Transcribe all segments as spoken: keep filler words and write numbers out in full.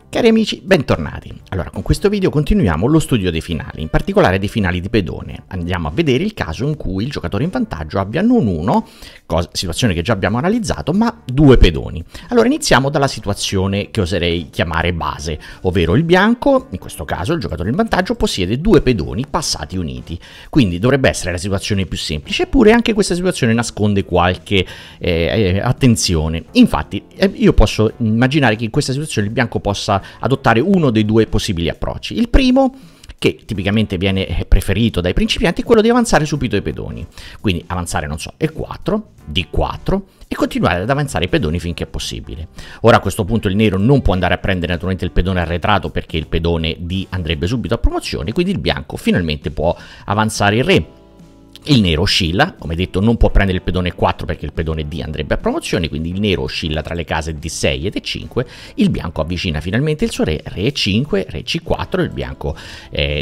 Cari amici, bentornati. Allora, con questo video continuiamo lo studio dei finali, in particolare dei finali di pedone. Andiamo a vedere il caso in cui il giocatore in vantaggio abbia non uno, cosa, situazione che già abbiamo analizzato, ma due pedoni. Allora, iniziamo dalla situazione che oserei chiamare base, ovvero il bianco, in questo caso il giocatore in vantaggio, possiede due pedoni passati uniti. Quindi dovrebbe essere la situazione più semplice, eppure anche questa situazione nasconde qualche eh, attenzione. Infatti, eh, io posso immaginare che in questa situazione il bianco possa adottare uno dei due possibili approcci. Il primo, che tipicamente viene preferito dai principianti, è quello di avanzare subito i pedoni. Quindi avanzare, non so, E quattro, D quattro e continuare ad avanzare i pedoni finché è possibile. Ora a questo punto il nero non può andare a prendere naturalmente il pedone arretrato perché il pedone D andrebbe subito a promozione, quindi il bianco finalmente può avanzare il re. Il nero oscilla, come detto non può prendere il pedone quattro perché il pedone D andrebbe a promozione, quindi il nero oscilla tra le case D sei ed E cinque, il bianco avvicina finalmente il suo re, re E cinque, re C quattro, il bianco eh,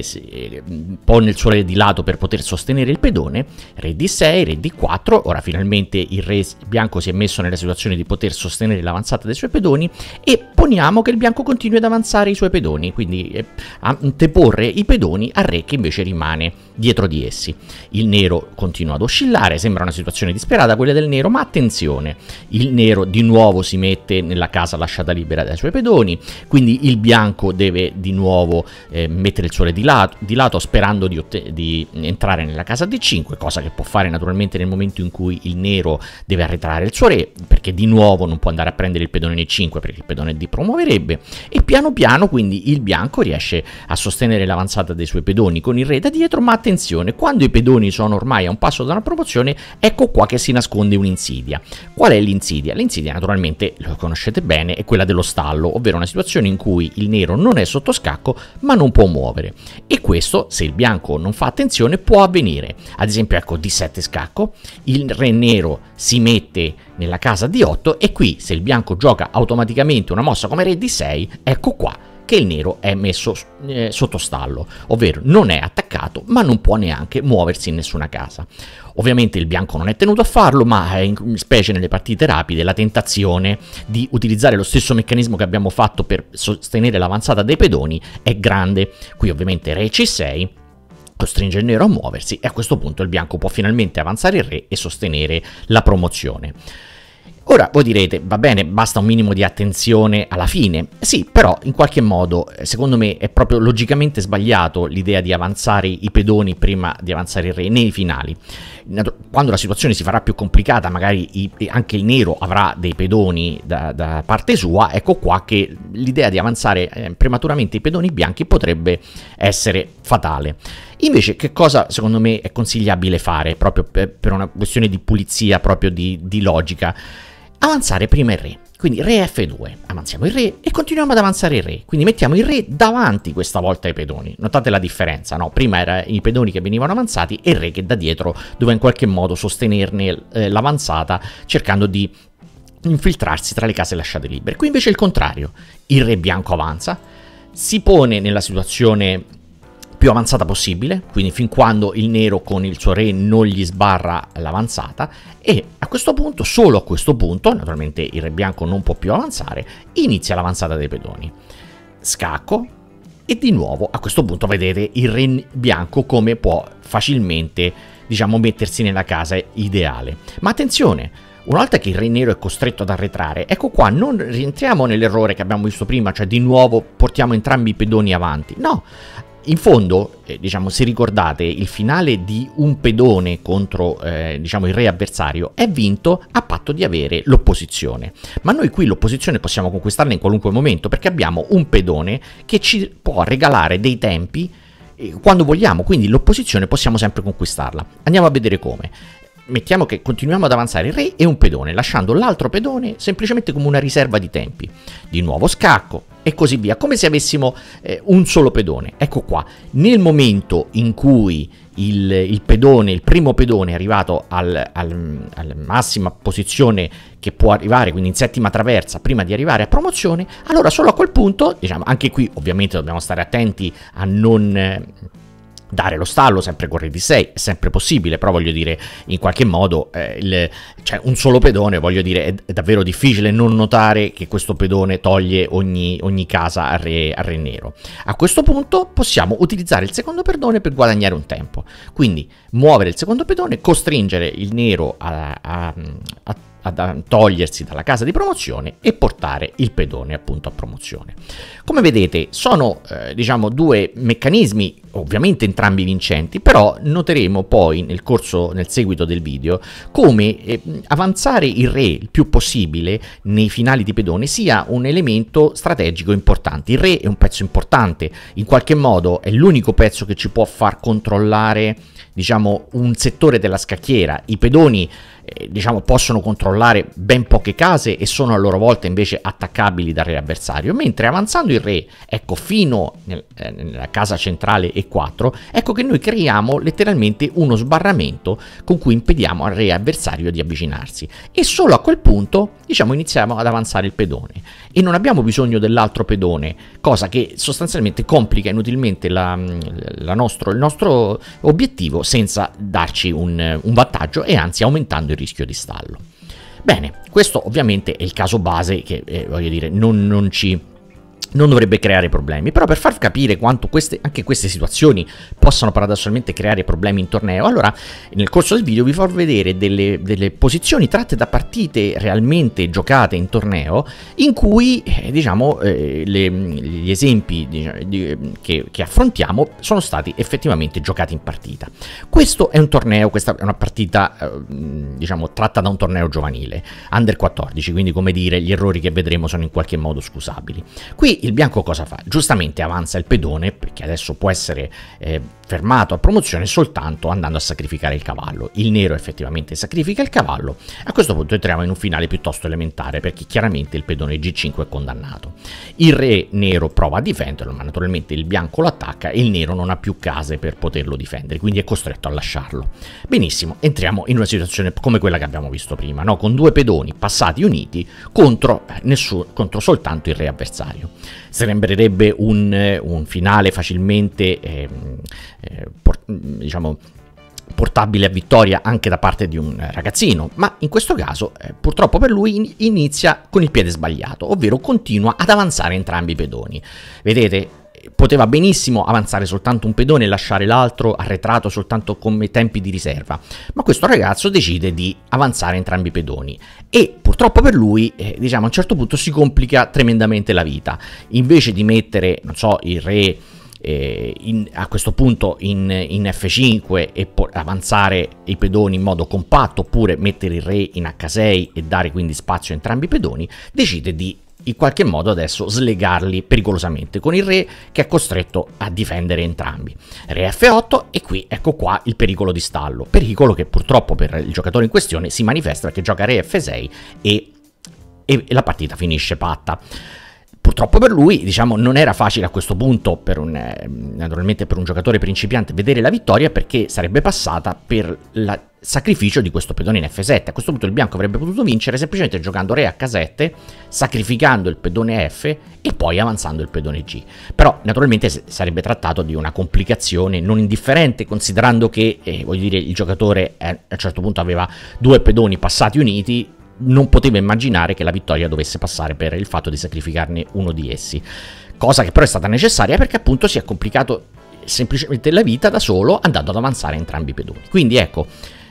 pone il suo re di lato per poter sostenere il pedone, re D sei, re D quattro, ora finalmente il re bianco si è messo nella situazione di poter sostenere l'avanzata dei suoi pedoni e poniamo che il bianco continui ad avanzare i suoi pedoni, quindi eh, anteporre i pedoni al re che invece rimane dietro di essi. Il nero continua ad oscillare, sembra una situazione disperata quella del nero, ma attenzione, il nero di nuovo si mette nella casa lasciata libera dai suoi pedoni, quindi il bianco deve di nuovo eh, mettere il suo re di lato, di lato sperando di, di entrare nella casa D cinque, cosa che può fare naturalmente nel momento in cui il nero deve arretrare il suo re, perché di nuovo non può andare a prendere il pedone in E cinque perché il pedone D promuoverebbe, e piano piano quindi il bianco riesce a sostenere l'avanzata dei suoi pedoni con il re da dietro, ma attenzione, quando i pedoni sono ormai a un passo da una promozione, ecco qua che si nasconde un'insidia. Qual è l'insidia? L'insidia naturalmente, lo conoscete bene, è quella dello stallo, ovvero una situazione in cui il nero non è sotto scacco ma non può muovere, e questo, se il bianco non fa attenzione, può avvenire. Ad esempio, ecco, D sette scacco, il re nero si mette nella casa D otto e qui, se il bianco gioca automaticamente una mossa come re D sei, ecco qua che il nero è messo eh, sotto stallo, ovvero non è attaccato ma non può neanche muoversi in nessuna casa. Ovviamente il bianco non è tenuto a farlo, ma in specie nelle partite rapide la tentazione di utilizzare lo stesso meccanismo che abbiamo fatto per sostenere l'avanzata dei pedoni è grande. Qui ovviamente re C sei costringe il nero a muoversi e a questo punto il bianco può finalmente avanzare il re e sostenere la promozione. Ora voi direte, va bene, basta un minimo di attenzione alla fine. Sì, però in qualche modo, secondo me, è proprio logicamente sbagliato l'idea di avanzare i pedoni prima di avanzare il re nei finali. Quando la situazione si farà più complicata, magari i, anche il nero avrà dei pedoni da, da parte sua, ecco qua che l'idea di avanzare eh, prematuramente i pedoni bianchi potrebbe essere fatale. Invece che cosa secondo me è consigliabile fare, proprio per, per una questione di pulizia, proprio di, di logica? Avanzare prima il re, quindi re F due, avanziamo il re e continuiamo ad avanzare il re, quindi mettiamo il re davanti questa volta ai pedoni. Notate la differenza, no? Prima erano i pedoni che venivano avanzati e il re che da dietro doveva in qualche modo sostenerne eh, l'avanzata cercando di infiltrarsi tra le case lasciate libere. Qui invece è il contrario, il re bianco avanza, si pone nella situazione più avanzata possibile, quindi fin quando il nero con il suo re non gli sbarra l'avanzata, e a questo punto, solo a questo punto, naturalmente il re bianco non può più avanzare, inizia l'avanzata dei pedoni. Scacco e di nuovo a questo punto vedete il re bianco come può facilmente, diciamo, mettersi nella casa ideale. Ma attenzione, una volta che il re nero è costretto ad arretrare, ecco qua, non rientriamo nell'errore che abbiamo visto prima, cioè di nuovo portiamo entrambi i pedoni avanti, no. In fondo, eh, diciamo, se ricordate, il finale di un pedone contro, eh, diciamo, il re avversario è vinto a patto di avere l'opposizione. Ma noi qui l'opposizione possiamo conquistarla in qualunque momento, perché abbiamo un pedone che ci può regalare dei tempi eh, quando vogliamo, quindi l'opposizione possiamo sempre conquistarla. Andiamo a vedere come. Mettiamo che continuiamo ad avanzare il re e un pedone, lasciando l'altro pedone semplicemente come una riserva di tempi. Di nuovo scacco e così via, come se avessimo eh, un solo pedone. Ecco qua, nel momento in cui il, il pedone, il primo pedone è arrivato al, al, alla massima posizione che può arrivare, quindi in settima traversa, prima di arrivare a promozione, allora solo a quel punto, diciamo, anche qui ovviamente dobbiamo stare attenti a non... Eh, dare lo stallo sempre con re di sei, è sempre possibile, però voglio dire, in qualche modo, eh, il, cioè un solo pedone, voglio dire, è, è davvero difficile non notare che questo pedone toglie ogni, ogni casa al re, al re nero. A questo punto possiamo utilizzare il secondo pedone per guadagnare un tempo, quindi muovere il secondo pedone, costringere il nero a, a, a a togliersi dalla casa di promozione e portare il pedone appunto a promozione. Come vedete sono eh, diciamo due meccanismi ovviamente entrambi vincenti, però noteremo poi nel corso, nel seguito del video, come eh, avanzare il re il più possibile nei finali di pedone sia un elemento strategico importante. Il re è un pezzo importante, in qualche modo è l'unico pezzo che ci può far controllare diciamo un settore della scacchiera. I pedoni eh, diciamo possono controllare ben poche case e sono a loro volta invece attaccabili dal re avversario, mentre avanzando il re ecco fino nel, eh, nella casa centrale e quattro, ecco che noi creiamo letteralmente uno sbarramento con cui impediamo al re avversario di avvicinarsi, e solo a quel punto diciamo iniziamo ad avanzare il pedone e non abbiamo bisogno dell'altro pedone, cosa che sostanzialmente complica inutilmente la, la nostro, il nostro obiettivo senza darci un, un vantaggio e anzi aumentando il rischio di stallo. Bene, questo ovviamente è il caso base che eh, voglio dire non, non ci non dovrebbe creare problemi, però per far capire quanto queste, anche queste situazioni possano paradossalmente creare problemi in torneo, allora nel corso del video vi farò vedere delle, delle posizioni tratte da partite realmente giocate in torneo in cui eh, diciamo eh, le, gli esempi diciamo, di, che, che affrontiamo sono stati effettivamente giocati in partita. Questo è un torneo, questa è una partita eh, diciamo tratta da un torneo giovanile under quattordici, quindi come dire gli errori che vedremo sono in qualche modo scusabili. Qui il bianco cosa fa? Giustamente avanza il pedone, perché adesso può essere eh, fermato a promozione soltanto andando a sacrificare il cavallo. Il nero effettivamente sacrifica il cavallo. A questo punto entriamo in un finale piuttosto elementare, perché chiaramente il pedone G cinque è condannato. Il re nero prova a difenderlo, ma naturalmente il bianco lo attacca e il nero non ha più case per poterlo difendere, quindi è costretto a lasciarlo. Benissimo, entriamo in una situazione come quella che abbiamo visto prima, no? Con due pedoni passati uniti contro, eh, nessuno, contro soltanto il re avversario. Sembrerebbe un, un finale facilmente eh, eh, por, diciamo portabile a vittoria anche da parte di un ragazzino, ma in questo caso eh, purtroppo per lui in, inizia con il piede sbagliato, ovvero continua ad avanzare entrambi i pedoni. Vedete? Poteva benissimo avanzare soltanto un pedone e lasciare l'altro arretrato soltanto come tempi di riserva, ma questo ragazzo decide di avanzare entrambi i pedoni e purtroppo per lui eh, diciamo a un certo punto si complica tremendamente la vita. Invece di mettere non so il re eh, in, a questo punto in, in F cinque e avanzare i pedoni in modo compatto, oppure mettere il re in H sei e dare quindi spazio a entrambi i pedoni, decide di in qualche modo adesso slegarli pericolosamente con il re che è costretto a difendere entrambi. Re F otto e qui ecco qua il pericolo di stallo, pericolo che purtroppo per il giocatore in questione si manifesta perché gioca re F sei e, e la partita finisce patta. Purtroppo per lui, diciamo, non era facile a questo punto, per un, eh, naturalmente per un giocatore principiante, vedere la vittoria, perché sarebbe passata per il sacrificio di questo pedone in F sette. A questo punto il bianco avrebbe potuto vincere semplicemente giocando re H sette, sacrificando il pedone F e poi avanzando il pedone G. Però naturalmente sarebbe trattato di una complicazione non indifferente, considerando che, eh, voglio dire, il giocatore eh, a un certo punto aveva due pedoni passati uniti, non poteva immaginare che la vittoria dovesse passare per il fatto di sacrificarne uno di essi, cosa che però è stata necessaria perché appunto si è complicato semplicemente la vita da solo andando ad avanzare entrambi i pedoni. Quindi ecco,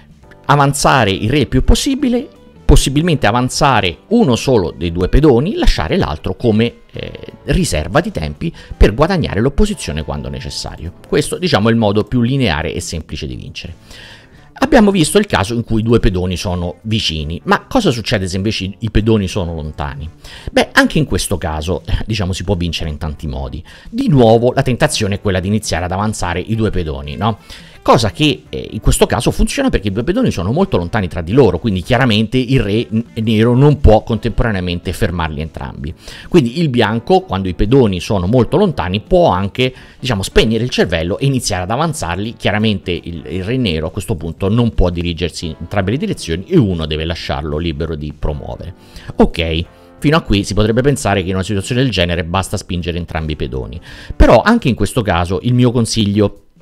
avanzare il re il più possibile, possibilmente avanzare uno solo dei due pedoni, lasciare l'altro come eh, riserva di tempi per guadagnare l'opposizione quando necessario. Questo diciamo è il modo più lineare e semplice di vincere. Abbiamo visto il caso in cui i due pedoni sono vicini, ma cosa succede se invece i pedoni sono lontani? Beh, anche in questo caso, diciamo, si può vincere in tanti modi. Di nuovo, la tentazione è quella di iniziare ad avanzare i due pedoni, no? Cosa che eh, in questo caso funziona perché i due pedoni sono molto lontani tra di loro, quindi chiaramente il re nero non può contemporaneamente fermarli entrambi. Quindi il bianco, quando i pedoni sono molto lontani, può anche, diciamo, spegnere il cervello e iniziare ad avanzarli. Chiaramente il, il re nero a questo punto non può dirigersi in entrambe le direzioni e uno deve lasciarlo libero di promuovere. Ok. Fino a qui si potrebbe pensare che in una situazione del genere basta spingere entrambi i pedoni. Però anche in questo caso il mio consiglio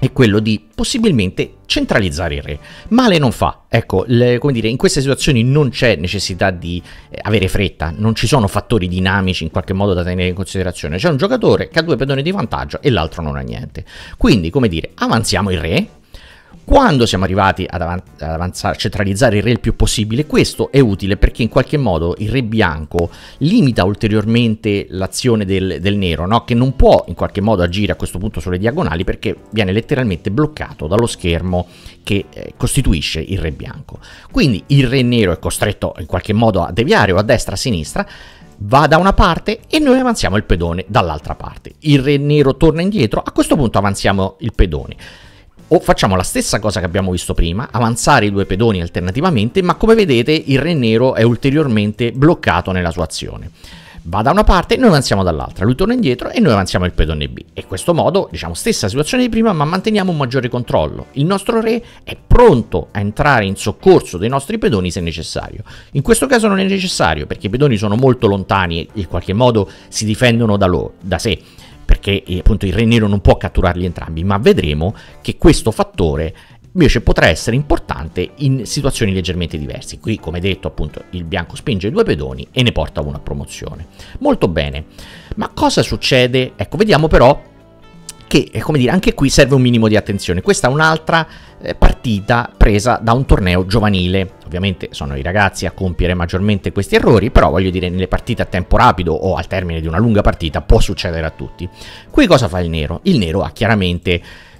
è quello di possibilmente centralizzare il re. Male non fa, ecco, le, come dire, in queste situazioni non c'è necessità di eh, avere fretta, non ci sono fattori dinamici in qualche modo da tenere in considerazione, c'è un giocatore che ha due pedoni di vantaggio e l'altro non ha niente, quindi come dire, avanziamo il re. Quando siamo arrivati ad, avan ad avanzare, centralizzare il re il più possibile, questo è utile perché in qualche modo il re bianco limita ulteriormente l'azione del, del nero, no? Che non può in qualche modo agire a questo punto sulle diagonali perché viene letteralmente bloccato dallo schermo che eh, costituisce il re bianco. Quindi il re nero è costretto in qualche modo a deviare o a destra o a sinistra, va da una parte e noi avanziamo il pedone dall'altra parte. Il re nero torna indietro, a questo punto avanziamo il pedone. O facciamo la stessa cosa che abbiamo visto prima, avanzare i due pedoni alternativamente, ma come vedete il re nero è ulteriormente bloccato nella sua azione. Va da una parte, noi avanziamo dall'altra, lui torna indietro e noi avanziamo il pedone B. E in questo modo, diciamo, stessa situazione di prima, ma manteniamo un maggiore controllo. Il nostro re è pronto a entrare in soccorso dei nostri pedoni se necessario. In questo caso non è necessario, perché i pedoni sono molto lontani e in qualche modo si difendono da loro, da sé, perché appunto il re nero non può catturarli entrambi, ma vedremo che questo fattore invece potrà essere importante in situazioni leggermente diverse. Qui, come detto, appunto il bianco spinge i due pedoni e ne porta uno a promozione. Molto bene, ma cosa succede? Ecco, vediamo però che, come dire, anche qui serve un minimo di attenzione. Questa è un'altra eh, partita presa da un torneo giovanile. Ovviamente sono i ragazzi a compiere maggiormente questi errori, però voglio dire, nelle partite a tempo rapido o al termine di una lunga partita può succedere a tutti. Qui cosa fa il nero? Il nero ha chiaramente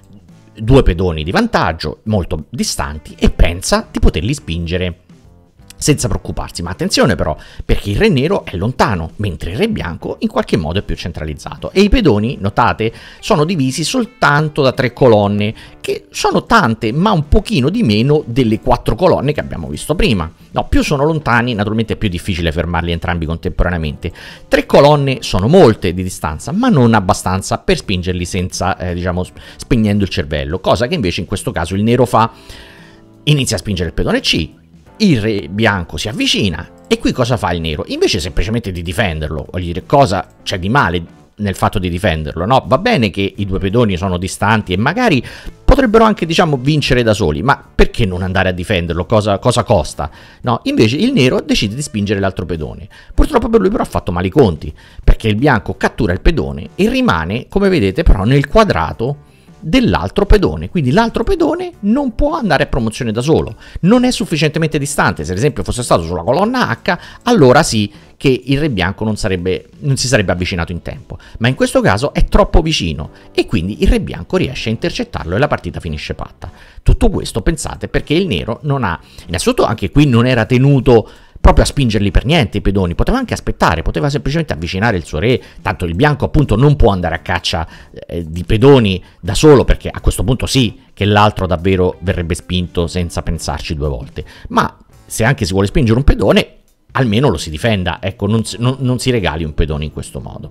due pedoni di vantaggio molto distanti e pensa di poterli spingere senza preoccuparsi, ma attenzione però, perché il re nero è lontano, mentre il re bianco in qualche modo è più centralizzato e i pedoni, notate, sono divisi soltanto da tre colonne, che sono tante, ma un pochino di meno delle quattro colonne che abbiamo visto prima. No, più sono lontani, naturalmente è più difficile fermarli entrambi contemporaneamente. Tre colonne sono molte di distanza, ma non abbastanza per spingerli senza, eh, diciamo, spegnendo il cervello, cosa che invece in questo caso il nero fa. Inizia a spingere il pedone C, il re bianco si avvicina e qui cosa fa il nero? Invece semplicemente di difenderlo, voglio dire, cosa c'è di male nel fatto di difenderlo, no? Va bene che i due pedoni sono distanti e magari potrebbero anche, diciamo, vincere da soli, ma perché non andare a difenderlo? Cosa, cosa costa? No? Invece il nero decide di spingere l'altro pedone. Purtroppo per lui però ha fatto male i conti, perché il bianco cattura il pedone e rimane, come vedete, però nel quadrato dell'altro pedone, quindi l'altro pedone non può andare a promozione da solo, non è sufficientemente distante. Se ad esempio fosse stato sulla colonna H, allora sì che il re bianco non, sarebbe, non si sarebbe avvicinato in tempo, ma in questo caso è troppo vicino e quindi il re bianco riesce a intercettarlo e la partita finisce patta. Tutto questo, pensate, perché il nero non ha, innanzitutto anche qui non era tenuto proprio a spingerli per niente i pedoni, poteva anche aspettare, poteva semplicemente avvicinare il suo re, tanto il bianco appunto non può andare a caccia eh, di pedoni da solo, perché a questo punto sì che l'altro davvero verrebbe spinto senza pensarci due volte, ma se anche si vuole spingere un pedone, almeno lo si difenda, ecco, non, non, non si regali un pedone in questo modo.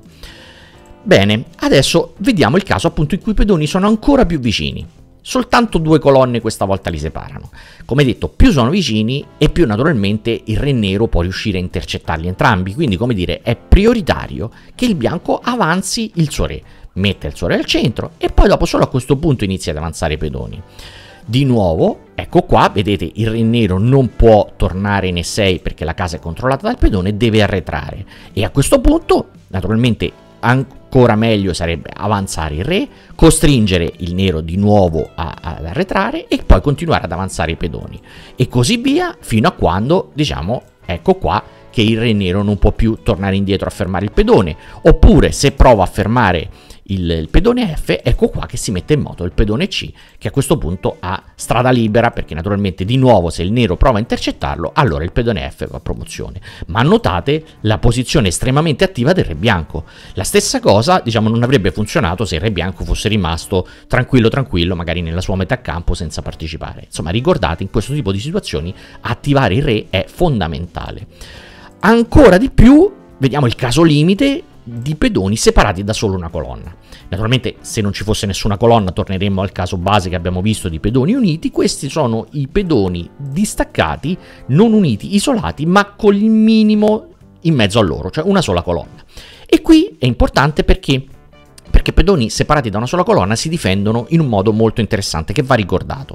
Bene, adesso vediamo il caso appunto in cui i pedoni sono ancora più vicini. Soltanto due colonne questa volta li separano. Come detto, più sono vicini e più naturalmente il re nero può riuscire a intercettarli entrambi, quindi come dire è prioritario che il bianco avanzi il suo re, mette il suo re al centro e poi dopo solo a questo punto inizia ad avanzare i pedoni. Di nuovo, ecco qua, vedete il re nero non può tornare in E sei perché la casa è controllata dal pedone, deve arretrare e a questo punto naturalmente ancora meglio sarebbe avanzare il re, costringere il nero di nuovo a, ad arretrare e poi continuare ad avanzare i pedoni e così via fino a quando, diciamo, ecco qua che il re nero non può più tornare indietro a fermare il pedone, oppure se prova a fermare il, il pedone F, ecco qua che si mette in moto il pedone C, che a questo punto ha strada libera, perché naturalmente di nuovo se il nero prova a intercettarlo, allora il pedone F va a promozione. Ma notate la posizione estremamente attiva del re bianco. La stessa cosa, diciamo, non avrebbe funzionato se il re bianco fosse rimasto tranquillo tranquillo, magari nella sua metà campo senza partecipare. Insomma, ricordate, in questo tipo di situazioni attivare il re è fondamentale. Ancora di più, vediamo il caso limite di pedoni separati da solo una colonna. Naturalmente se non ci fosse nessuna colonna torneremmo al caso base che abbiamo visto di pedoni uniti. Questi sono i pedoni distaccati, non uniti, isolati, ma con il minimo in mezzo a loro, cioè una sola colonna. E qui è importante perché perché pedoni separati da una sola colonna si difendono in un modo molto interessante che va ricordato.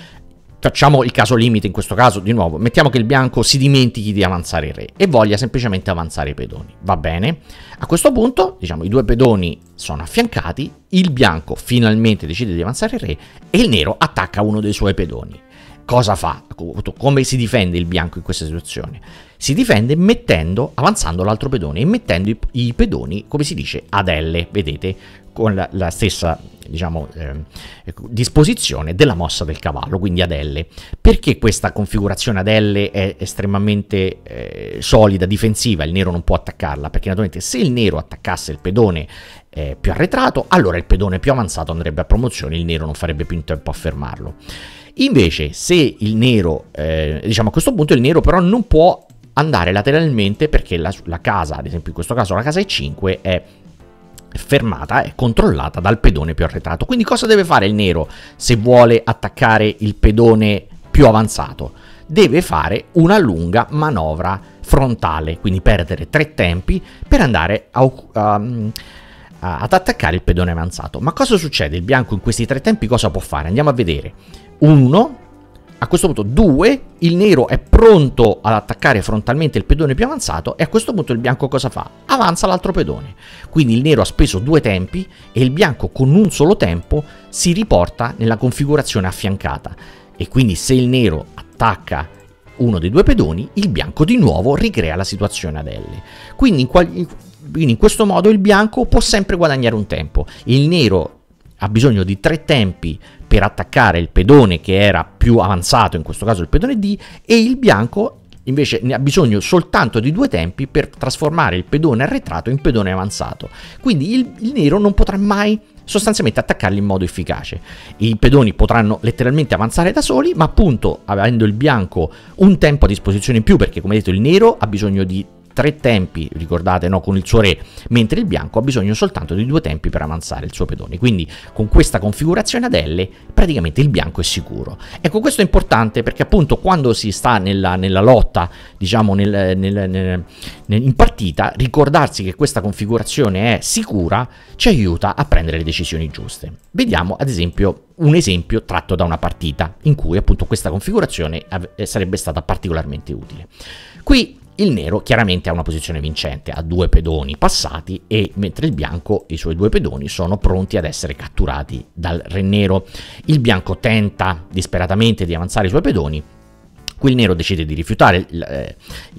Facciamo il caso limite in questo caso, di nuovo, mettiamo che il bianco si dimentichi di avanzare il re e voglia semplicemente avanzare i pedoni, va bene? A questo punto, diciamo, i due pedoni sono affiancati, il bianco finalmente decide di avanzare il re e il nero attacca uno dei suoi pedoni. Cosa fa? Come si difende il bianco in questa situazione? Si difende mettendo, avanzando l'altro pedone e mettendo i, i pedoni, come si dice, ad L, vedete, con la, la stessa, diciamo, eh, disposizione della mossa del cavallo, quindi ad L. Perché questa configurazione ad L è estremamente eh, solida, difensiva, il nero non può attaccarla? Perché naturalmente se il nero attaccasse il pedone eh, più arretrato, allora il pedone più avanzato andrebbe a promozione, il nero non farebbe più in tempo a fermarlo. Invece se il nero, eh, diciamo a questo punto il nero però non può andare lateralmente perché la, la casa, ad esempio in questo caso la casa E cinque, è fermata, è controllata dal pedone più arretrato. Quindi cosa deve fare il nero se vuole attaccare il pedone più avanzato? Deve fare una lunga manovra frontale, quindi perdere tre tempi per andare a, a, a, ad attaccare il pedone avanzato. Ma cosa succede? Il bianco in questi tre tempi cosa può fare? Andiamo a vedere. Uno, a questo punto due, il nero è pronto ad attaccare frontalmente il pedone più avanzato e a questo punto il bianco cosa fa? Avanza l'altro pedone. Quindi il nero ha speso due tempi e il bianco con un solo tempo si riporta nella configurazione affiancata e quindi se il nero attacca uno dei due pedoni, il bianco di nuovo ricrea la situazione ad L. Quindi in, quali, quindi in questo modo il bianco può sempre guadagnare un tempo. Il nero ha bisogno di tre tempi per attaccare il pedone che era più avanzato, in questo caso il pedone D, e il bianco invece ne ha bisogno soltanto di due tempi per trasformare il pedone arretrato in pedone avanzato. Quindi il, il nero non potrà mai sostanzialmente attaccarli in modo efficace. I pedoni potranno letteralmente avanzare da soli, ma appunto avendo il bianco un tempo a disposizione in più, perché come detto il nero ha bisogno di tre tempi, ricordate, no, con il suo re, mentre il bianco ha bisogno soltanto di due tempi per avanzare il suo pedone. Quindi con questa configurazione ad L praticamente il bianco è sicuro. Ecco, questo è importante perché appunto quando si sta nella, nella lotta, diciamo nel, nel, nel, nel, in partita, ricordarsi che questa configurazione è sicura ci aiuta a prendere le decisioni giuste. Vediamo ad esempio un esempio tratto da una partita in cui appunto questa configurazione sarebbe stata particolarmente utile. Qui il nero chiaramente ha una posizione vincente, ha due pedoni passati e mentre il bianco, i suoi due pedoni, sono pronti ad essere catturati dal re nero. Il bianco tenta disperatamente di avanzare i suoi pedoni, qui il nero decide di rifiutare il,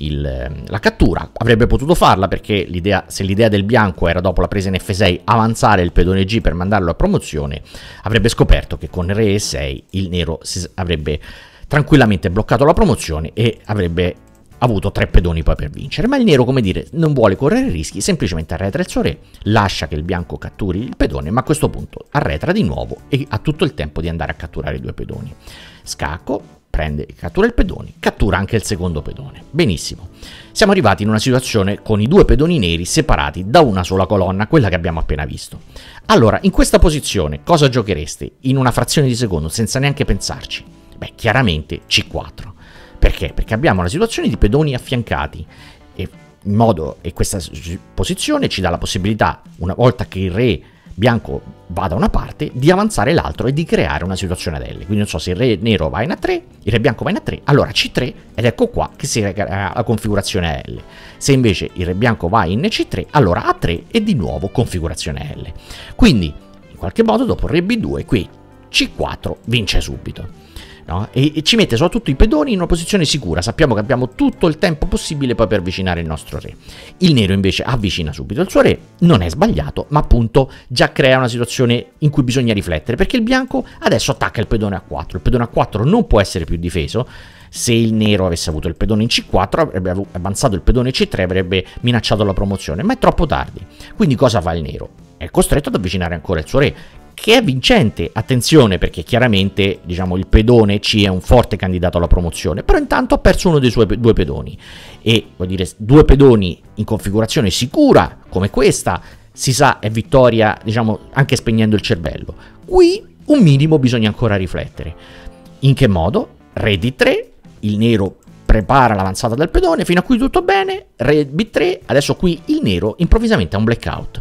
il, la cattura, avrebbe potuto farla perché l'idea, se l'idea del bianco era dopo la presa in F sei avanzare il pedone G per mandarlo a promozione, avrebbe scoperto che con re E sei il nero si, avrebbe tranquillamente bloccato la promozione e avrebbe avuto tre pedoni poi per vincere, ma il nero, come dire, non vuole correre rischi, semplicemente arretra il suo re, lascia che il bianco catturi il pedone, ma a questo punto arretra di nuovo e ha tutto il tempo di andare a catturare i due pedoni. Scacco, prende, cattura il pedone, cattura anche il secondo pedone. Benissimo. Siamo arrivati in una situazione con i due pedoni neri separati da una sola colonna, quella che abbiamo appena visto. Allora, in questa posizione cosa giochereste in una frazione di secondo senza neanche pensarci? Beh, chiaramente C quattro. Perché? Perché abbiamo una situazione di pedoni affiancati e, in modo, e questa posizione ci dà la possibilità, una volta che il re bianco va da una parte, di avanzare l'altro e di creare una situazione ad L. Quindi non so se il re nero va in A tre, il re bianco va in A tre, allora C tre ed ecco qua che si crea la configurazione a L. Se invece il re bianco va in C tre, allora A tre e di nuovo configurazione a L. Quindi in qualche modo dopo il re B due qui C quattro vince subito. No? E, e ci mette soprattutto i pedoni in una posizione sicura, sappiamo che abbiamo tutto il tempo possibile poi per avvicinare il nostro re. Il nero invece avvicina subito il suo re, non è sbagliato, ma appunto già crea una situazione in cui bisogna riflettere, perché il bianco adesso attacca il pedone A quattro, il pedone A quattro non può essere più difeso. Se il nero avesse avuto il pedone in C quattro, avrebbe avanzato il pedone C tre, avrebbe minacciato la promozione, ma è troppo tardi. Quindi cosa fa il nero? È costretto ad avvicinare ancora il suo re, che è vincente, attenzione, perché chiaramente diciamo il pedone C è un forte candidato alla promozione, però intanto ha perso uno dei suoi due pedoni e vuol dire due pedoni in configurazione sicura come questa si sa è vittoria, diciamo, anche spegnendo il cervello. Qui un minimo bisogna ancora riflettere. In che modo? Re D tre, il nero prepara l'avanzata del pedone, fino a qui tutto bene, re B tre, adesso qui il nero improvvisamente ha un blackout.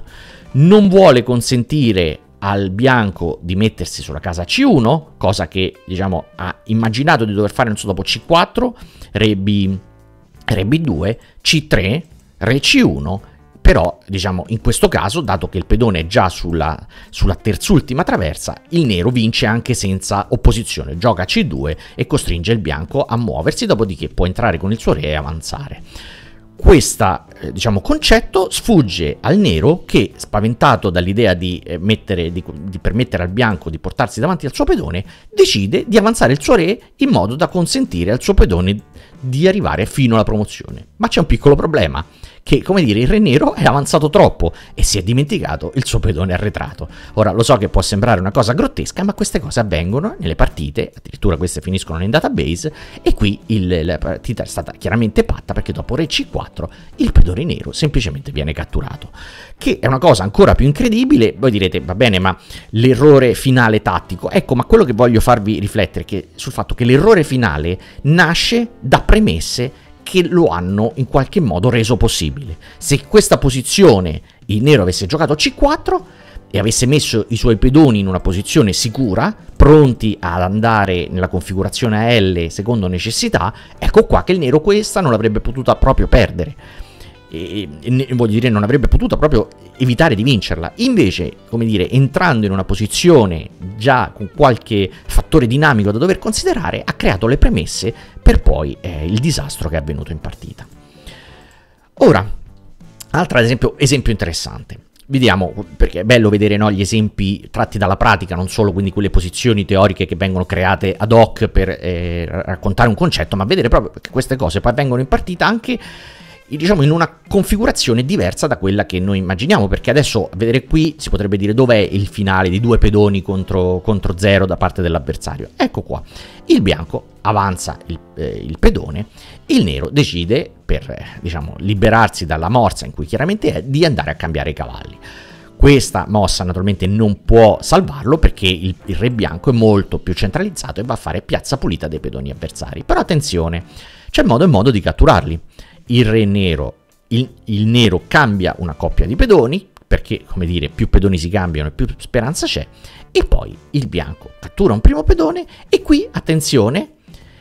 non vuole consentire al bianco di mettersi sulla casa C uno, cosa che diciamo ha immaginato di dover fare non so dopo C quattro, Re B, Re B due, C tre, Re C uno. Però, diciamo, in questo caso, dato che il pedone è già sulla, sulla terzultima traversa, il nero vince anche senza opposizione, gioca C due e costringe il bianco a muoversi, dopodiché può entrare con il suo re e avanzare. Questo, eh, diciamo, concetto sfugge al nero che, spaventato dall'idea di, eh, mettere, di, di permettere al bianco di portarsi davanti al suo pedone, decide di avanzare il suo re in modo da consentire al suo pedone di arrivare fino alla promozione. Ma c'è un piccolo problema, che, come dire, il re nero è avanzato troppo e si è dimenticato il suo pedone arretrato. Ora, lo so che può sembrare una cosa grottesca, ma queste cose avvengono nelle partite, addirittura queste finiscono in database, e qui il, la partita è stata chiaramente patta, perché dopo re C quattro il pedone nero semplicemente viene catturato. Che è una cosa ancora più incredibile. Voi direte, va bene, ma l'errore finale tattico? Ecco, ma quello che voglio farvi riflettere è che, sul fatto che l'errore finale nasce da premesse che lo hanno in qualche modo reso possibile. Se questa posizione il nero avesse giocato C quattro e avesse messo i suoi pedoni in una posizione sicura, pronti ad andare nella configurazione a L secondo necessità, ecco qua che il nero questa non l'avrebbe potuta proprio perdere. E, e, voglio dire, non avrebbe potuto proprio evitare di vincerla. Invece, come dire, entrando in una posizione già con qualche fattore dinamico da dover considerare, ha creato le premesse per poi eh, il disastro che è avvenuto in partita. Ora, altro ad esempio, esempio interessante. Vediamo, perché è bello vedere, no, gli esempi tratti dalla pratica, non solo quindi quelle posizioni teoriche che vengono create ad hoc per eh, raccontare un concetto, ma vedere proprio che queste cose poi vengono in partita anche, diciamo, in una configurazione diversa da quella che noi immaginiamo, perché adesso a vedere qui si potrebbe dire dov'è il finale di due pedoni contro, contro zero da parte dell'avversario. Ecco qua, il bianco avanza il, eh, il pedone, il nero decide, per eh, diciamo liberarsi dalla morsa in cui chiaramente è, di andare a cambiare i cavalli. Questa mossa naturalmente non può salvarlo, perché il, il re bianco è molto più centralizzato e va a fare piazza pulita dei pedoni avversari. Però attenzione, c'è modo e modo di catturarli. Il re nero, il, il nero cambia una coppia di pedoni, perché, come dire, più pedoni si cambiano e più speranza c'è, e poi il bianco cattura un primo pedone e qui, attenzione,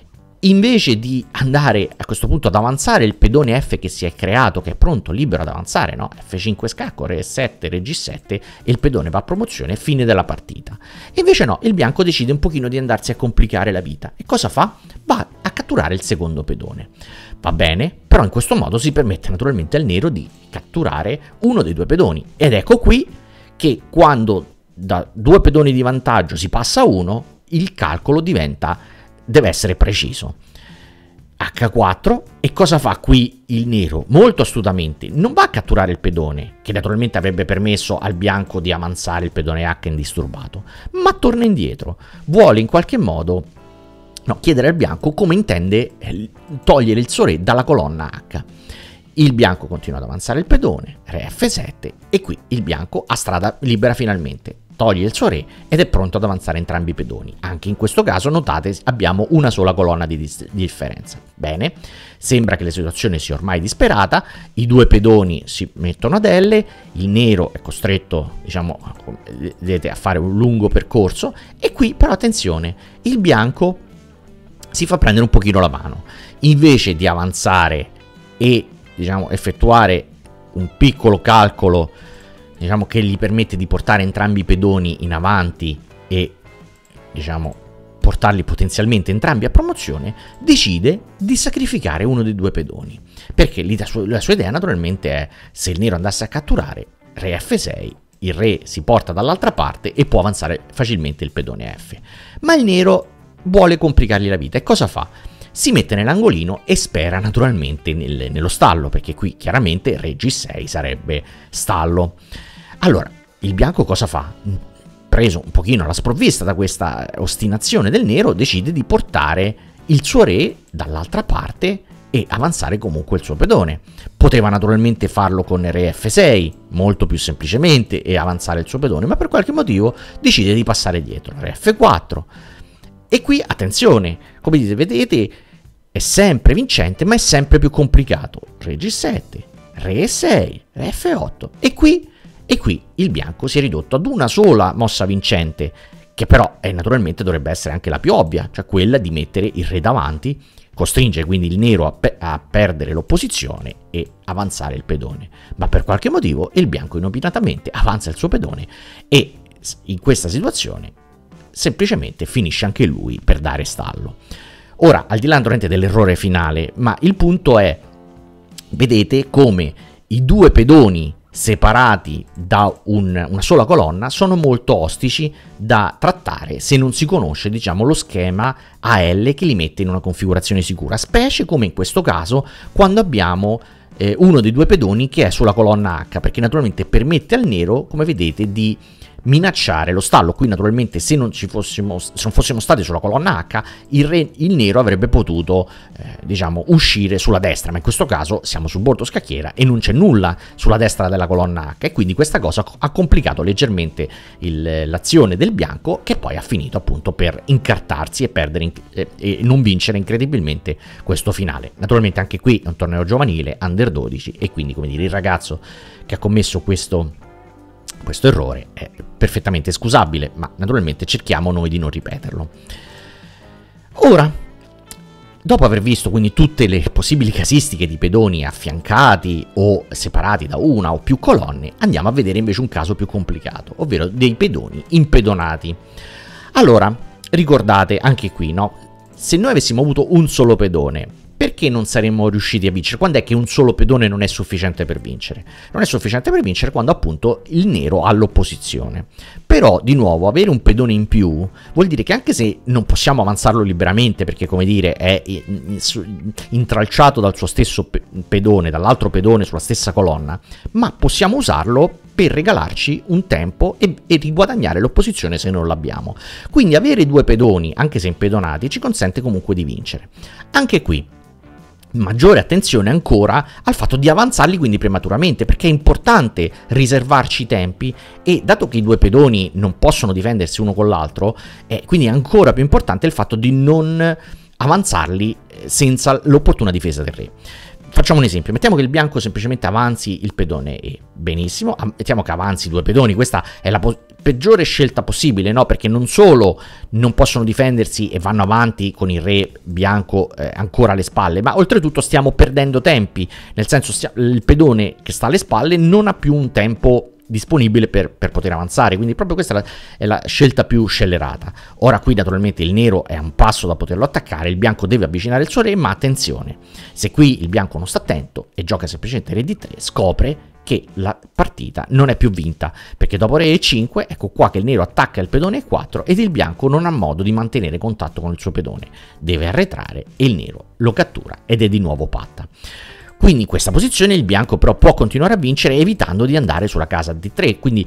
invece di andare a questo punto ad avanzare il pedone F che si è creato, che è pronto, libero ad avanzare, no? F cinque scacco, Re sette, Re G sette, e il pedone va a promozione, fine della partita. E invece no, il bianco decide un pochino di andarsi a complicare la vita. E cosa fa? Va a catturare il secondo pedone. Va bene, però in questo modo si permette naturalmente al nero di catturare uno dei due pedoni. Ed ecco qui che quando da due pedoni di vantaggio si passa a uno, il calcolo diventa, deve essere preciso. H quattro, e cosa fa qui il nero? Molto astutamente non va a catturare il pedone, che naturalmente avrebbe permesso al bianco di avanzare il pedone H indisturbato, ma torna indietro, vuole in qualche modo no, chiedere al bianco come intende eh, togliere il suo re dalla colonna H. Il bianco continua ad avanzare il pedone, Re F sette, e qui il bianco ha strada libera finalmente. Toglie il suo re ed è pronto ad avanzare entrambi i pedoni. Anche in questo caso, notate, abbiamo una sola colonna di, di differenza. Bene, sembra che la situazione sia ormai disperata, i due pedoni si mettono ad L, il nero è costretto, diciamo, vedete, a fare un lungo percorso, e qui però attenzione, il bianco si fa prendere un pochino la mano. Invece di avanzare e, diciamo, effettuare un piccolo calcolo, diciamo, che gli permette di portare entrambi i pedoni in avanti e, diciamo, portarli potenzialmente entrambi a promozione, decide di sacrificare uno dei due pedoni, perché la sua, la sua idea naturalmente è: se il nero andasse a catturare Re F sei, il re si porta dall'altra parte e può avanzare facilmente il pedone F. Ma il nero vuole complicargli la vita, e cosa fa? Si mette nell'angolino e spera naturalmente nel, nello stallo, perché qui chiaramente Re G sei sarebbe stallo. Allora, il bianco cosa fa? Preso un pochino alla sprovvista da questa ostinazione del nero, decide di portare il suo re dall'altra parte e avanzare comunque il suo pedone. Poteva naturalmente farlo con Re F sei, molto più semplicemente, e avanzare il suo pedone, ma per qualche motivo decide di passare dietro, Re F quattro. E qui, attenzione, come dite, vedete, è sempre vincente, ma è sempre più complicato. Re G sette, Re E sei, Re F otto, e qui E qui il bianco si è ridotto ad una sola mossa vincente, che però eh, naturalmente dovrebbe essere anche la più ovvia, cioè quella di mettere il re davanti, costringere quindi il nero a, pe a perdere l'opposizione e avanzare il pedone. Ma per qualche motivo il bianco inopinatamente avanza il suo pedone e in questa situazione semplicemente finisce anche lui per dare stallo. Ora, al di là naturalmente dell'errore finale, ma il punto è, vedete come i due pedoni separati da un, una sola colonna sono molto ostici da trattare se non si conosce, diciamo, lo schema A L che li mette in una configurazione sicura, specie come in questo caso quando abbiamo eh, uno dei due pedoni che è sulla colonna H, perché naturalmente permette al nero, come vedete, di minacciare lo stallo. Qui naturalmente se non ci fossimo, se non fossimo stati sulla colonna H, il, re, il nero avrebbe potuto eh, diciamo uscire sulla destra, ma in questo caso siamo sul bordo scacchiera e non c'è nulla sulla destra della colonna H, e quindi questa cosa ha complicato leggermente l'azione del bianco, che poi ha finito appunto per incartarsi e perdere eh, e non vincere incredibilmente questo finale. Naturalmente anche qui è un torneo giovanile under dodici e quindi, come dire, il ragazzo che ha commesso questo Questo errore è perfettamente scusabile, ma naturalmente cerchiamo noi di non ripeterlo. Ora, dopo aver visto quindi tutte le possibili casistiche di pedoni affiancati o separati da una o più colonne, andiamo a vedere invece un caso più complicato, ovvero dei pedoni impedonati. Allora, ricordate anche qui, no? Se noi avessimo avuto un solo pedone, perché non saremmo riusciti a vincere? Quando è che un solo pedone non è sufficiente per vincere? Non è sufficiente per vincere quando appunto il nero ha l'opposizione. Però, di nuovo, avere un pedone in più vuol dire che anche se non possiamo avanzarlo liberamente, perché, come dire, è intralciato dal suo stesso pedone, dall'altro pedone sulla stessa colonna, ma possiamo usarlo per regalarci un tempo e, e riguadagnare l'opposizione se non l'abbiamo. Quindi avere due pedoni, anche se impedonati, ci consente comunque di vincere. Anche qui, maggiore attenzione ancora al fatto di avanzarli quindi prematuramente, perché è importante riservarci i tempi, e dato che i due pedoni non possono difendersi uno con l'altro, eh, quindi è ancora più importante il fatto di non avanzarli senza l'opportuna difesa del re. Facciamo un esempio, mettiamo che il bianco semplicemente avanzi il pedone E, benissimo, mettiamo che avanzi due pedoni, questa è la peggiore scelta possibile, no? Perché non solo non possono difendersi e vanno avanti con il re bianco eh, ancora alle spalle, ma oltretutto stiamo perdendo tempi, nel senso stia, il pedone che sta alle spalle non ha più un tempo disponibile per, per poter avanzare, quindi proprio questa è la, è la scelta più scellerata. Ora qui naturalmente il nero è a un passo da poterlo attaccare, il bianco deve avvicinare il suo re, ma attenzione, se qui il bianco non sta attento e gioca semplicemente re di tre, scopre che la partita non è più vinta, perché dopo re e cinque, ecco qua che il nero attacca il pedone e quattro ed il bianco non ha modo di mantenere contatto con il suo pedone, deve arretrare e il nero lo cattura ed è di nuovo patta. Quindi in questa posizione il bianco però può continuare a vincere evitando di andare sulla casa D tre, quindi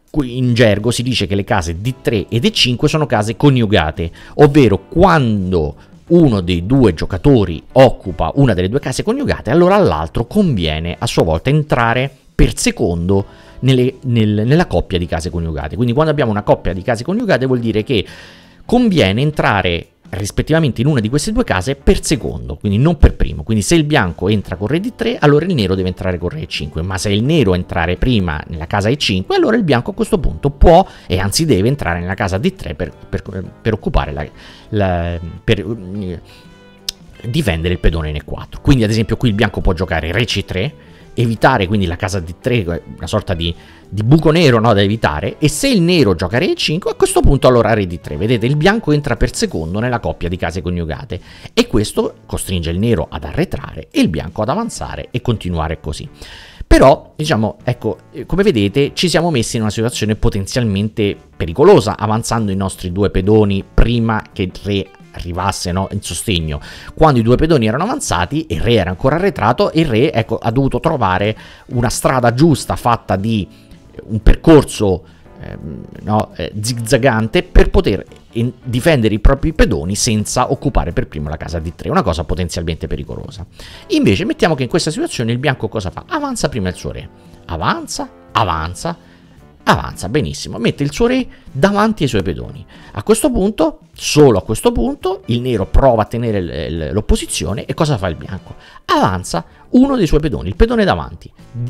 in gergo si dice che le case D tre e D cinque sono case coniugate, ovvero quando uno dei due giocatori occupa una delle due case coniugate, allora all'altro conviene a sua volta entrare per secondo nelle, nel, nella coppia di case coniugate. Quindi quando abbiamo una coppia di case coniugate vuol dire che conviene entrare rispettivamente in una di queste due case per secondo, quindi non per primo. Quindi se il bianco entra con re D tre, allora il nero deve entrare con re E cinque, ma se il nero entrare prima nella casa E cinque, allora il bianco a questo punto può e anzi deve entrare nella casa D tre per, per, per occupare la, la per uh, difendere il pedone in E quattro. Quindi ad esempio qui il bianco può giocare re C tre, evitare quindi la casa D tre, una sorta di, di buco nero, no, da evitare, e se il nero gioca re E cinque, a questo punto allora re D tre, vedete il bianco entra per secondo nella coppia di case coniugate e questo costringe il nero ad arretrare e il bianco ad avanzare e continuare così. Però, diciamo, ecco, come vedete ci siamo messi in una situazione potenzialmente pericolosa avanzando i nostri due pedoni prima che il re arrivasse, no, in sostegno. Quando i due pedoni erano avanzati, il re era ancora arretrato e il re, ecco, ha dovuto trovare una strada giusta fatta di un percorso eh, no, eh, zigzagante per poter difendere i propri pedoni senza occupare per primo la casa D tre, una cosa potenzialmente pericolosa. Invece mettiamo che in questa situazione il bianco cosa fa? Avanza prima il suo re, avanza, avanza, avanza, benissimo, mette il suo re davanti ai suoi pedoni. A questo punto, solo a questo punto, il nero prova a tenere l'opposizione e cosa fa il bianco? Avanza uno dei suoi pedoni, il pedone davanti,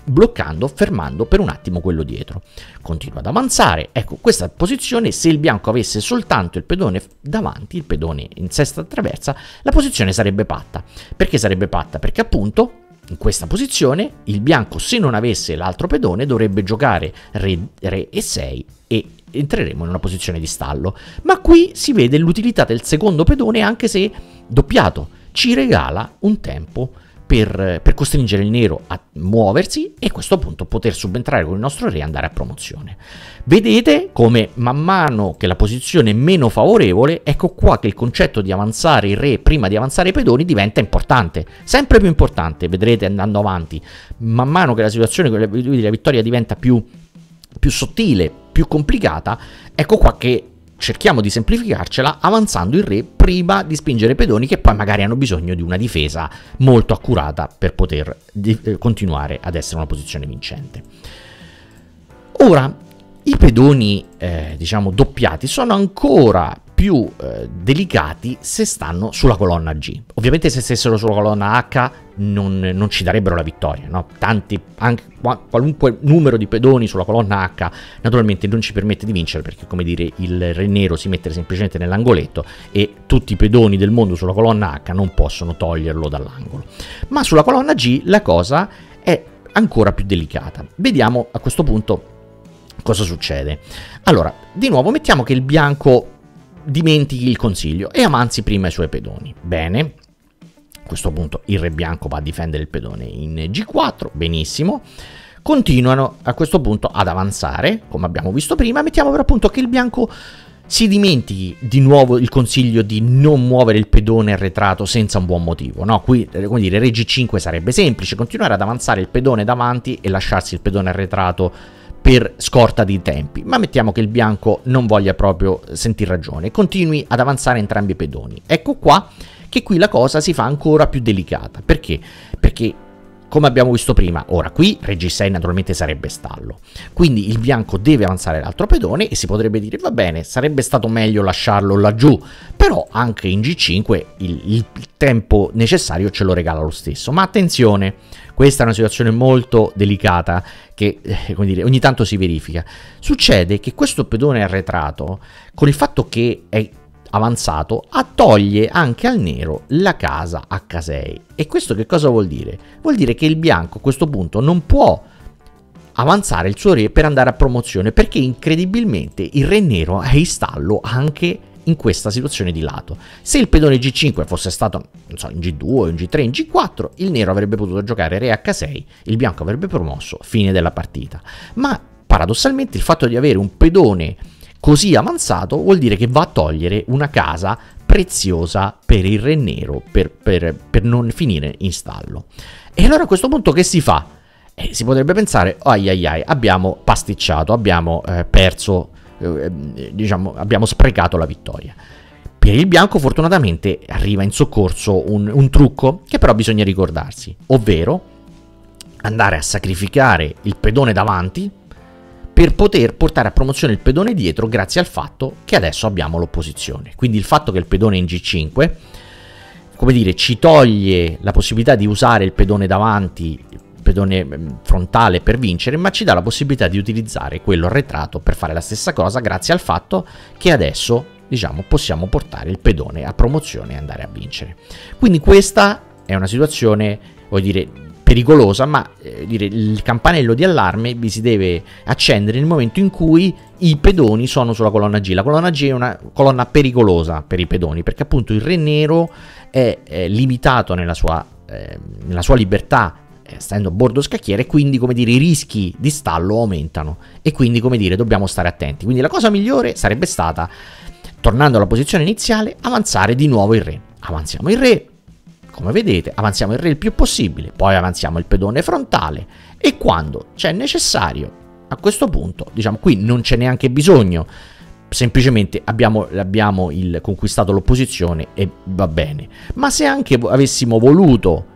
bloccando, fermando per un attimo quello dietro. Continua ad avanzare. Ecco, questa posizione, se il bianco avesse soltanto il pedone davanti, il pedone in sesta traversa, la posizione sarebbe patta. Perché sarebbe patta? Perché appunto in questa posizione il bianco, se non avesse l'altro pedone, dovrebbe giocare re, re e sei e entreremo in una posizione di stallo. Ma qui si vede l'utilità del secondo pedone, anche se doppiato, ci regala un tempo Per, per costringere il nero a muoversi e a questo punto poter subentrare con il nostro re e andare a promozione. Vedete come man mano che la posizione è meno favorevole, ecco qua che il concetto di avanzare il re prima di avanzare i pedoni diventa importante, sempre più importante, vedrete andando avanti. Man mano che la situazione, la vittoria diventa più, più sottile, più complicata, ecco qua che cerchiamo di semplificarcela avanzando il re prima di spingere i pedoni che poi magari hanno bisogno di una difesa molto accurata per poter eh, continuare ad essere una posizione vincente. Ora, i pedoni eh, diciamo doppiati sono ancora più eh, delicati se stanno sulla colonna G. Ovviamente se stessero sulla colonna H non, non ci darebbero la vittoria, no? Tanti, anche qualunque numero di pedoni sulla colonna H naturalmente non ci permette di vincere, perché come dire il re nero si mette semplicemente nell'angoletto e tutti i pedoni del mondo sulla colonna H non possono toglierlo dall'angolo. Ma sulla colonna G la cosa è ancora più delicata. Vediamo a questo punto cosa succede. Allora, di nuovo mettiamo che il bianco dimentichi il consiglio e avanzi prima i suoi pedoni. Bene, a questo punto il re bianco va a difendere il pedone in G quattro, benissimo. Continuano a questo punto ad avanzare, come abbiamo visto prima. Mettiamo per appunto che il bianco si dimentichi di nuovo il consiglio di non muovere il pedone arretrato senza un buon motivo, no? Qui, come dire, re G cinque sarebbe semplice, continuare ad avanzare il pedone davanti e lasciarsi il pedone arretrato per scorta di tempi, ma mettiamo che il bianco non voglia proprio sentir ragione, continui ad avanzare entrambi i pedoni. Ecco qua che qui la cosa si fa ancora più delicata. Perché? Perché come abbiamo visto prima, ora qui re G sei naturalmente sarebbe stallo, quindi il bianco deve avanzare l'altro pedone e si potrebbe dire va bene, sarebbe stato meglio lasciarlo laggiù, però anche in G cinque il, il tempo necessario ce lo regala lo stesso. Ma attenzione, questa è una situazione molto delicata che eh, come dire, ogni tanto si verifica. Succede che questo pedone arretrato, con il fatto che è avanzato, toglie anche al nero la casa H sei. E questo che cosa vuol dire? Vuol dire che il bianco a questo punto non può avanzare il suo re per andare a promozione, perché incredibilmente il re nero è in stallo anche in questa situazione di lato. Se il pedone G cinque fosse stato, non so, in G due, in G tre, in G quattro, il nero avrebbe potuto giocare re H sei, il bianco avrebbe promosso, fine della partita. Ma paradossalmente il fatto di avere un pedone così avanzato vuol dire che va a togliere una casa preziosa per il re nero per, per, per non finire in stallo. E allora a questo punto che si fa? Eh, si potrebbe pensare, ai ai ai, abbiamo pasticciato, abbiamo eh, perso, eh, diciamo, abbiamo sprecato la vittoria. Per il bianco fortunatamente arriva in soccorso un, un trucco che però bisogna ricordarsi, ovvero andare a sacrificare il pedone davanti per poter portare a promozione il pedone dietro, grazie al fatto che adesso abbiamo l'opposizione. Quindi il fatto che il pedone in G cinque, come dire, ci toglie la possibilità di usare il pedone davanti, il pedone frontale per vincere, ma ci dà la possibilità di utilizzare quello arretrato per fare la stessa cosa, grazie al fatto che adesso, diciamo, possiamo portare il pedone a promozione e andare a vincere. Quindi questa è una situazione, vuol dire, pericolosa, ma eh, dire, il campanello di allarme vi si deve accendere nel momento in cui i pedoni sono sulla colonna G. La colonna G è una colonna pericolosa per i pedoni, perché appunto il re nero è, è limitato nella sua, eh, nella sua libertà, eh, stando a bordo scacchiere, quindi come dire i rischi di stallo aumentano e quindi come dire dobbiamo stare attenti. Quindi la cosa migliore sarebbe stata, tornando alla posizione iniziale, avanzare di nuovo il re. Avanziamo il re. Come vedete, avanziamo il re il più possibile, poi avanziamo il pedone frontale e quando c'è necessario, a questo punto, diciamo qui non c'è neanche bisogno, semplicemente abbiamo, abbiamo il, conquistato l'opposizione e va bene. Ma se anche avessimo voluto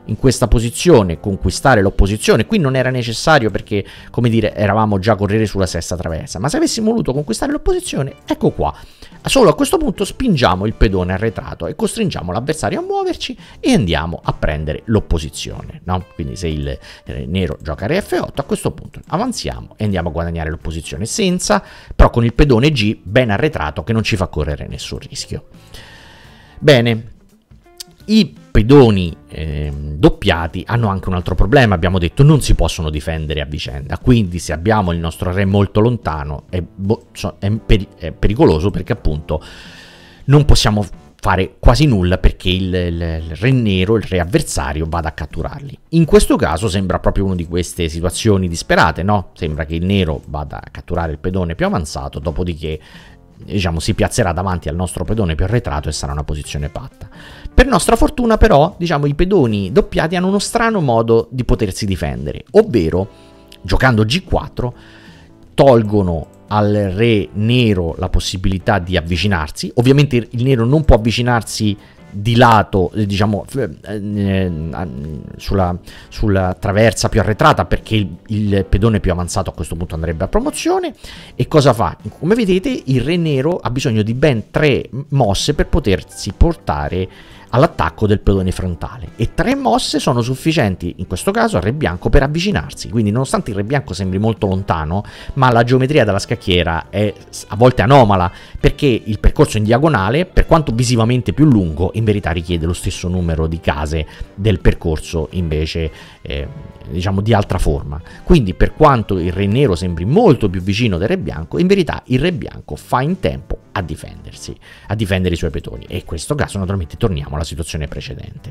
in questa posizione, conquistare l'opposizione. Qui non era necessario perché, come dire, eravamo già a correre sulla sesta traversa, ma se avessimo voluto conquistare l'opposizione, ecco qua. Solo a questo punto spingiamo il pedone arretrato e costringiamo l'avversario a muoverci e andiamo a prendere l'opposizione, no? Quindi se il nero gioca re effe otto, a questo punto avanziamo e andiamo a guadagnare l'opposizione, senza, però con il pedone G ben arretrato che non ci fa correre nessun rischio. Bene, i pedoni eh, doppiati hanno anche un altro problema, abbiamo detto, non si possono difendere a vicenda, quindi se abbiamo il nostro re molto lontano è, è, peri è pericoloso, perché appunto non possiamo fare quasi nulla perché il, il, il re nero, il re avversario, vada a catturarli. In questo caso sembra proprio una di queste situazioni disperate, no? Sembra che il nero vada a catturare il pedone più avanzato, dopodiché diciamo si piazzerà davanti al nostro pedone più arretrato e sarà una posizione patta. Per nostra fortuna però, diciamo, i pedoni doppiati hanno uno strano modo di potersi difendere, ovvero giocando G quattro tolgono al re nero la possibilità di avvicinarsi. Ovviamente il nero non può avvicinarsi di lato, diciamo, eh, sulla, sulla traversa più arretrata, perché il, il pedone più avanzato a questo punto andrebbe a promozione. E cosa fa? Come vedete, il re nero ha bisogno di ben tre mosse per potersi portare all'attacco del pedone frontale, e tre mosse sono sufficienti in questo caso al re bianco per avvicinarsi. Quindi nonostante il re bianco sembri molto lontano, ma la geometria della scacchiera è a volte anomala, perché il percorso in diagonale, per quanto visivamente più lungo, in verità richiede lo stesso numero di case del percorso invece eh, diciamo di altra forma. Quindi per quanto il re nero sembri molto più vicino del re bianco, in verità il re bianco fa in tempo a difendersi, a difendere i suoi pedoni, e in questo caso naturalmente torniamo alla situazione precedente.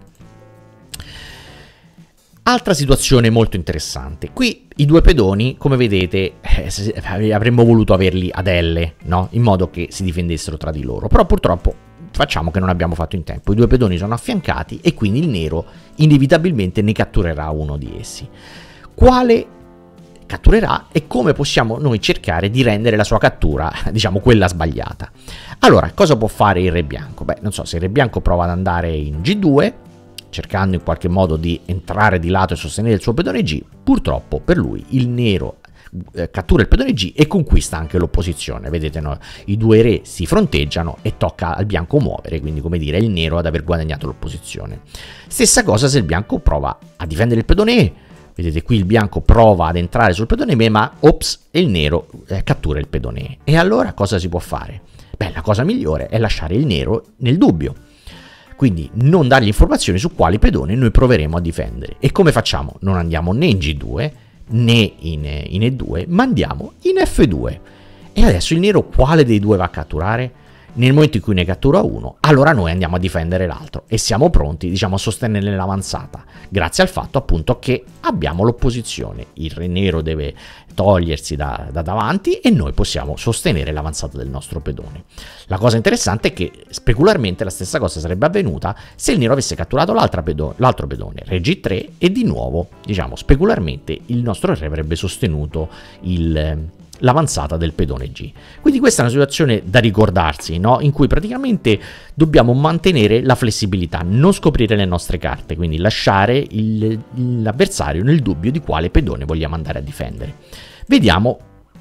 Altra situazione molto interessante, qui i due pedoni, come vedete, eh, avremmo voluto averli ad elle, no? In modo che si difendessero tra di loro, però purtroppo facciamo che non abbiamo fatto in tempo. I due pedoni sono affiancati e quindi il nero inevitabilmente ne catturerà uno di essi. Quale catturerà e come possiamo noi cercare di rendere la sua cattura, diciamo, quella sbagliata? Allora, cosa può fare il re bianco? Beh, non so, se il re bianco prova ad andare in G due, cercando in qualche modo di entrare di lato e sostenere il suo pedone G, purtroppo per lui il nero eh, cattura il pedone G e conquista anche l'opposizione. Vedete, no? I due re si fronteggiano e tocca al bianco muovere, quindi come dire, è il nero ad aver guadagnato l'opposizione. Stessa cosa se il bianco prova a difendere il pedone E. Vedete, qui il bianco prova ad entrare sul pedone B, ma ops, e il nero eh, cattura il pedone E. E allora cosa si può fare? Beh, la cosa migliore è lasciare il nero nel dubbio. Quindi non dargli informazioni su quali pedone noi proveremo a difendere. E come facciamo? Non andiamo né in G due né in, in E due, ma andiamo in F due. E adesso il nero quale dei due va a catturare? Nel momento in cui ne cattura uno, allora noi andiamo a difendere l'altro e siamo pronti, diciamo, a sostenere l'avanzata, grazie al fatto appunto che abbiamo l'opposizione. Il re nero deve togliersi da, da davanti e noi possiamo sostenere l'avanzata del nostro pedone. La cosa interessante è che specularmente la stessa cosa sarebbe avvenuta se il nero avesse catturato l'altro pedone, l'altro pedone, re G tre, e di nuovo, diciamo, specularmente il nostro re avrebbe sostenuto il... l'avanzata del pedone G. Quindi questa è una situazione da ricordarsi, no? In cui praticamente dobbiamo mantenere la flessibilità, non scoprire le nostre carte, quindi lasciare l'avversario nel dubbio di quale pedone vogliamo andare a difendere. Vediamo,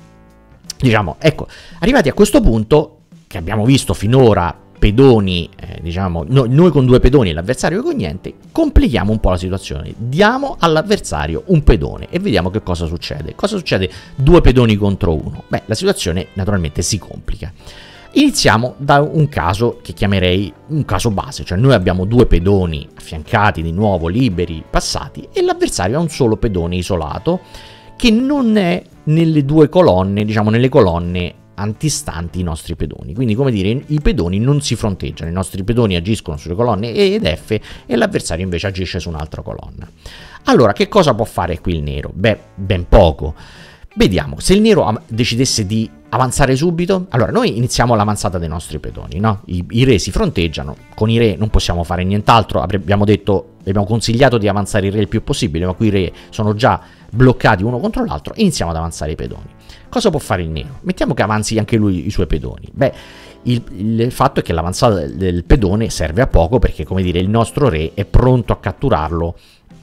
diciamo, ecco, arrivati a questo punto, che abbiamo visto finora pedoni, eh, diciamo, no, noi con due pedoni e l'avversario con niente, complichiamo un po' la situazione, diamo all'avversario un pedone e vediamo che cosa succede. Cosa succede due pedoni contro uno? Beh, la situazione naturalmente si complica. Iniziamo da un caso che chiamerei un caso base, cioè noi abbiamo due pedoni affiancati, di nuovo liberi, passati, e l'avversario ha un solo pedone isolato che non è nelle due colonne, diciamo nelle colonne antistanti i nostri pedoni. Quindi, come dire, i pedoni non si fronteggiano, i nostri pedoni agiscono sulle colonne E ed F e l'avversario invece agisce su un'altra colonna. Allora, che cosa può fare qui il nero? Beh, ben poco. Vediamo, se il nero decidesse di avanzare subito, allora noi iniziamo l'avanzata dei nostri pedoni, no? I, i re si fronteggiano, con i re non possiamo fare nient'altro, abbiamo detto, abbiamo consigliato di avanzare i re il più possibile, ma qui i re sono già bloccati uno contro l'altro, iniziamo ad avanzare i pedoni. Cosa può fare il nero? Mettiamo che avanzi anche lui i suoi pedoni. Beh, il, il fatto è che l'avanzata del pedone serve a poco, perché, come dire, il nostro re è pronto a catturarlo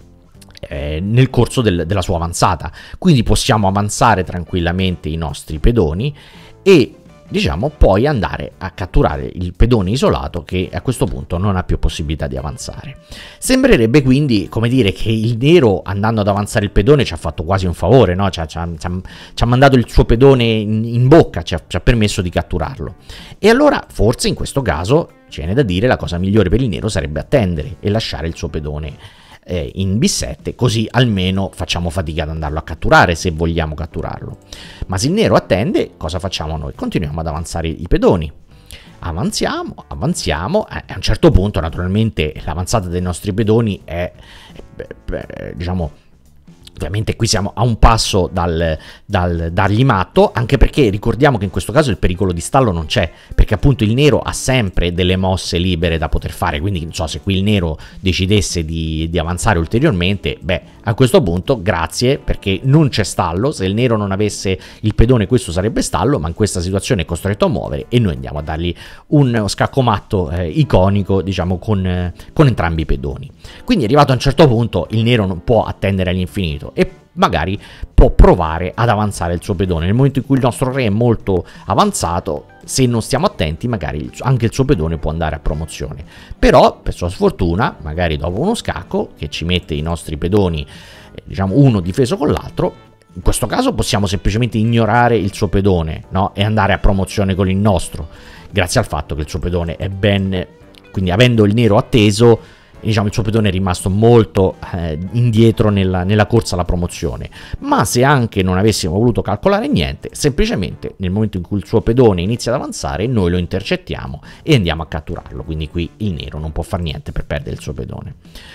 eh, nel corso del, della sua avanzata. Quindi possiamo avanzare tranquillamente i nostri pedoni e diciamo poi andare a catturare il pedone isolato che a questo punto non ha più possibilità di avanzare. Sembrerebbe quindi, come dire, che il nero andando ad avanzare il pedone ci ha fatto quasi un favore, no? ci, ha, ci, ha, ci ha mandato il suo pedone in, in bocca, ci ha, ci ha permesso di catturarlo. E allora forse in questo caso ci viene da dire la cosa migliore per il nero sarebbe attendere e lasciare il suo pedone eh, in B sette, così almeno facciamo fatica ad andarlo a catturare se vogliamo catturarlo. Ma se il nero attende, cosa facciamo noi? Continuiamo ad avanzare i pedoni. Avanziamo, avanziamo, eh, a un certo punto naturalmente l'avanzata dei nostri pedoni è, è, è diciamo, ovviamente qui siamo a un passo dal, dal dargli matto, anche perché ricordiamo che in questo caso il pericolo di stallo non c'è, perché appunto il nero ha sempre delle mosse libere da poter fare, quindi non so, se qui il nero decidesse di, di avanzare ulteriormente, beh, a questo punto grazie, perché non c'è stallo. Se il nero non avesse il pedone questo sarebbe stallo, ma in questa situazione è costretto a muovere e noi andiamo a dargli un scaccomatto eh, iconico, diciamo, con, eh, con entrambi i pedoni. Quindi arrivato a un certo punto il nero non può attendere all'infinito e magari può provare ad avanzare il suo pedone. Nel momento in cui il nostro re è molto avanzato, se non stiamo attenti magari anche il suo pedone può andare a promozione. Però per sua sfortuna, magari dopo uno scacco che ci mette i nostri pedoni, diciamo uno difeso con l'altro, in questo caso possiamo semplicemente ignorare il suo pedone, no? E andare a promozione con il nostro, grazie al fatto che il suo pedone è ben, quindi avendo il nero atteso, diciamo il suo pedone è rimasto molto eh, indietro nella, nella corsa alla promozione. Ma se anche non avessimo voluto calcolare niente, semplicemente nel momento in cui il suo pedone inizia ad avanzare noi lo intercettiamo e andiamo a catturarlo, quindi qui il nero non può fare niente per perdere il suo pedone.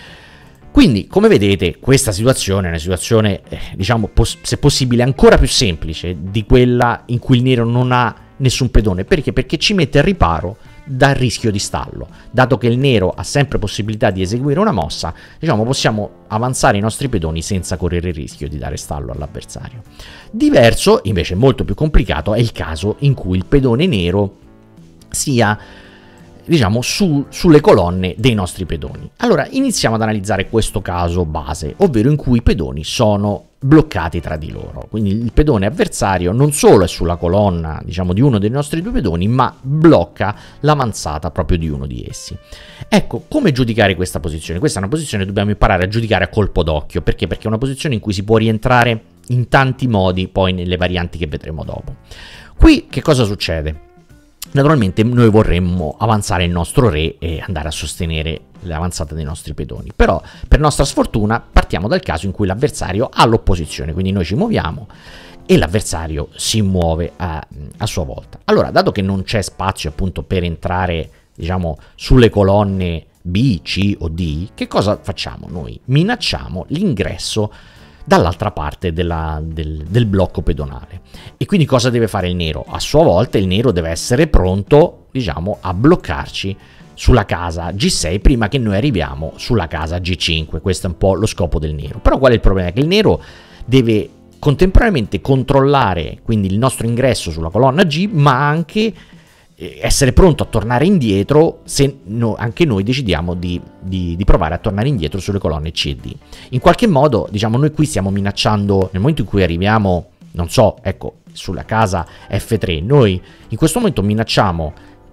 Quindi come vedete questa situazione è una situazione eh, diciamo poss- se possibile ancora più semplice di quella in cui il nero non ha nessun pedone. Perché? Perché ci mette al riparo dal rischio di stallo. Dato che il nero ha sempre possibilità di eseguire una mossa, diciamo possiamo avanzare i nostri pedoni senza correre il rischio di dare stallo all'avversario. Diverso, invece molto più complicato, è il caso in cui il pedone nero sia, diciamo, su, sulle colonne dei nostri pedoni. Allora iniziamo ad analizzare questo caso base, ovvero in cui i pedoni sono bloccati tra di loro. Quindi il pedone avversario non solo è sulla colonna, diciamo, di uno dei nostri due pedoni, ma blocca l'avanzata proprio di uno di essi. Ecco, come giudicare questa posizione? Questa è una posizione che dobbiamo imparare a giudicare a colpo d'occhio. Perché? Perché è una posizione in cui si può rientrare in tanti modi poi nelle varianti che vedremo dopo. Qui che cosa succede? Naturalmente noi vorremmo avanzare il nostro re e andare a sostenere l'avanzata dei nostri pedoni, però per nostra sfortuna partiamo dal caso in cui l'avversario ha l'opposizione, quindi noi ci muoviamo e l'avversario si muove a, a sua volta. Allora, dato che non c'è spazio appunto per entrare, diciamo, sulle colonne B, C o D, che cosa facciamo noi? Minacciamo l'ingresso dall'altra parte della, del, del blocco pedonale. E quindi cosa deve fare il nero? A sua volta il nero deve essere pronto, diciamo, a bloccarci sulla casa G sei prima che noi arriviamo sulla casa G cinque. Questo è un po' lo scopo del nero. Però qual è il problema? Che il nero deve contemporaneamente controllare quindi il nostro ingresso sulla colonna G, ma anche essere pronto a tornare indietro se no, anche noi decidiamo di, di, di provare a tornare indietro sulle colonne C e D. In qualche modo, diciamo, noi qui stiamo minacciando, nel momento in cui arriviamo, non so, ecco, sulla casa F tre, noi in questo momento minacciamo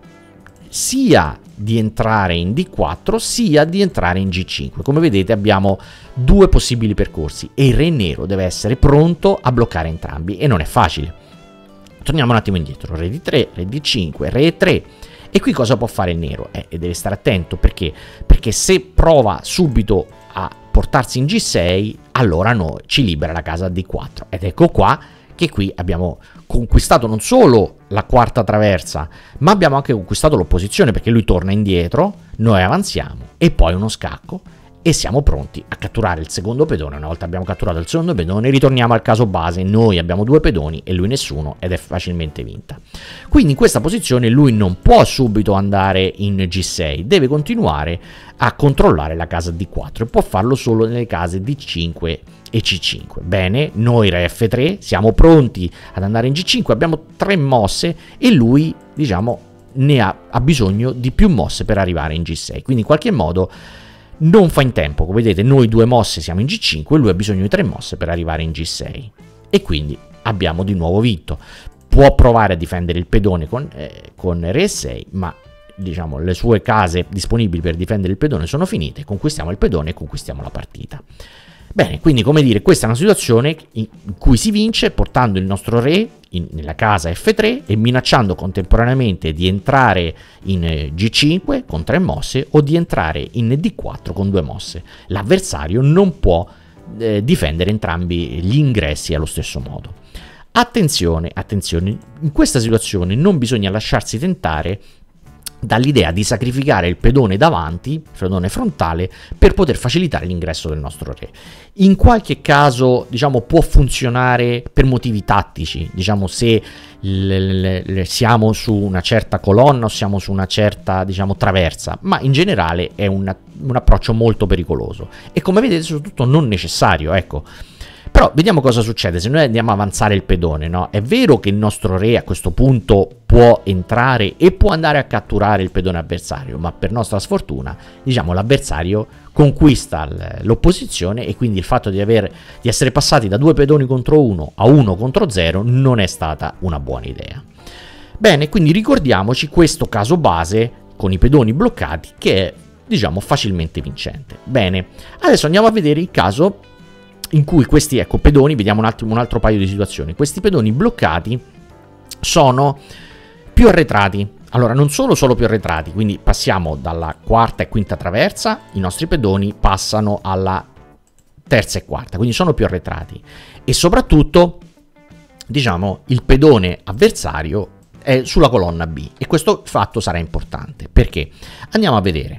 sia di entrare in D quattro sia di entrare in G cinque. Come vedete abbiamo due possibili percorsi e il re nero deve essere pronto a bloccare entrambi e non è facile. Torniamo un attimo indietro, re D tre, re D cinque, re E tre. E qui cosa può fare il nero? Eh, e deve stare attento perché? Perché se prova subito a portarsi in G sei, allora no, ci libera la casa D quattro. Ed ecco qua che qui abbiamo conquistato non solo la quarta traversa, ma abbiamo anche conquistato l'opposizione, perché lui torna indietro, noi avanziamo e poi uno scacco e siamo pronti a catturare il secondo pedone. Una volta abbiamo catturato il secondo pedone ritorniamo al caso base, noi abbiamo due pedoni e lui nessuno ed è facilmente vinta. Quindi in questa posizione lui non può subito andare in G sei, deve continuare a controllare la casa D quattro e può farlo solo nelle case D cinque e C cinque. Bene, noi re F tre siamo pronti ad andare in G cinque, abbiamo tre mosse e lui, diciamo, ne ha, ha bisogno di più mosse per arrivare in G sei, quindi in qualche modo non fa in tempo, come vedete noi due mosse siamo in G cinque, lui ha bisogno di tre mosse per arrivare in G sei, e quindi abbiamo di nuovo vinto. Può provare a difendere il pedone con, eh, con Re e sei, ma diciamo le sue case disponibili per difendere il pedone sono finite, conquistiamo il pedone e conquistiamo la partita. Bene, quindi come dire, questa è una situazione in cui si vince portando il nostro re in, nella casa F tre e minacciando contemporaneamente di entrare in eh, G cinque con tre mosse o di entrare in D quattro con due mosse. L'avversario non può eh, difendere entrambi gli ingressi allo stesso modo. Attenzione, attenzione, in questa situazione non bisogna lasciarsi tentare dall'idea di sacrificare il pedone davanti, il pedone frontale, per poter facilitare l'ingresso del nostro re. In qualche caso, diciamo, può funzionare per motivi tattici, diciamo se le, le, le, siamo su una certa colonna o siamo su una certa, diciamo, traversa, ma in generale è una, un approccio molto pericoloso e, come vedete, soprattutto non necessario, ecco. Però vediamo cosa succede se noi andiamo a avanzare il pedone, no? È vero che il nostro re a questo punto può entrare e può andare a catturare il pedone avversario, ma per nostra sfortuna, diciamo, l'avversario conquista l'opposizione e quindi il fatto di, aver, di essere passati da due pedoni contro uno a uno contro zero non è stata una buona idea. Bene, quindi ricordiamoci questo caso base con i pedoni bloccati che è, diciamo, facilmente vincente. Bene, adesso andiamo a vedere il caso in cui questi, ecco, pedoni, vediamo un, attimo, un altro paio di situazioni. Questi pedoni bloccati sono più arretrati. Allora, non sono solo più arretrati, quindi passiamo dalla quarta e quinta traversa, i nostri pedoni passano alla terza e quarta, quindi sono più arretrati. E soprattutto, diciamo, il pedone avversario è sulla colonna B. E questo fatto sarà importante, perché andiamo a vedere.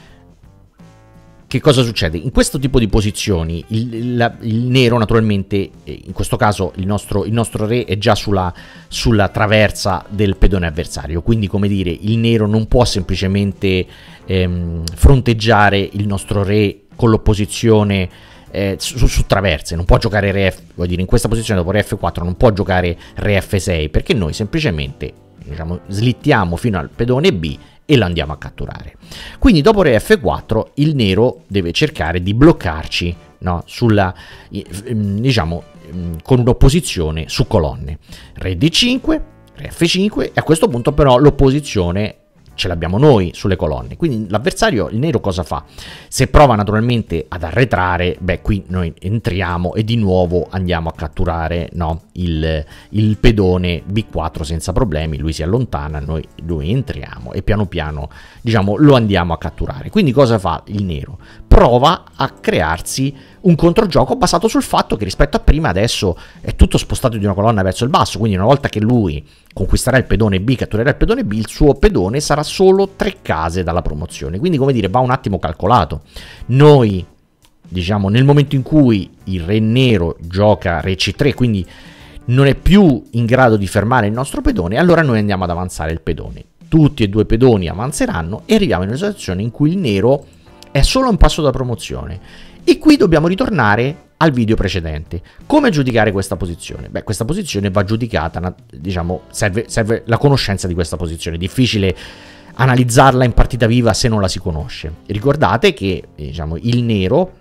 Che cosa succede? In questo tipo di posizioni il, la, il nero naturalmente, in questo caso il nostro, il nostro re è già sulla, sulla traversa del pedone avversario, quindi come dire il nero non può semplicemente ehm, fronteggiare il nostro re con l'opposizione eh, su, su traverse, non può giocare re F, vuol dire in questa posizione dopo re F quattro non può giocare re F sei perché noi semplicemente, diciamo, slittiamo fino al pedone B e lo andiamo a catturare. Quindi dopo re F quattro il nero deve cercare di bloccarci, no, sulla, diciamo, con un'opposizione su colonne. Re D cinque, re F cinque e a questo punto però l'opposizione ce l'abbiamo noi sulle colonne. Quindi l'avversario, il nero, cosa fa? Se prova naturalmente ad arretrare, beh, qui noi entriamo e di nuovo andiamo a catturare, no, il, il pedone B quattro senza problemi. Lui si allontana, noi, noi entriamo e piano piano, diciamo, lo andiamo a catturare. Quindi cosa fa il nero? Prova a crearsi un controgioco basato sul fatto che rispetto a prima adesso è tutto spostato di una colonna verso il basso, quindi una volta che lui conquisterà il pedone B, catturerà il pedone B, il suo pedone sarà solo tre case dalla promozione, quindi come dire va un attimo calcolato. Noi, diciamo, nel momento in cui il re nero gioca re C tre, quindi non è più in grado di fermare il nostro pedone, allora noi andiamo ad avanzare il pedone. Tutti e due i pedoni avanzeranno e arriviamo in una situazione in cui il nero è solo un passo dalla promozione. E qui dobbiamo ritornare al video precedente. Come giudicare questa posizione? Beh, questa posizione va giudicata, diciamo, serve, serve la conoscenza di questa posizione. È difficile analizzarla in partita viva se non la si conosce. Ricordate che, diciamo, il nero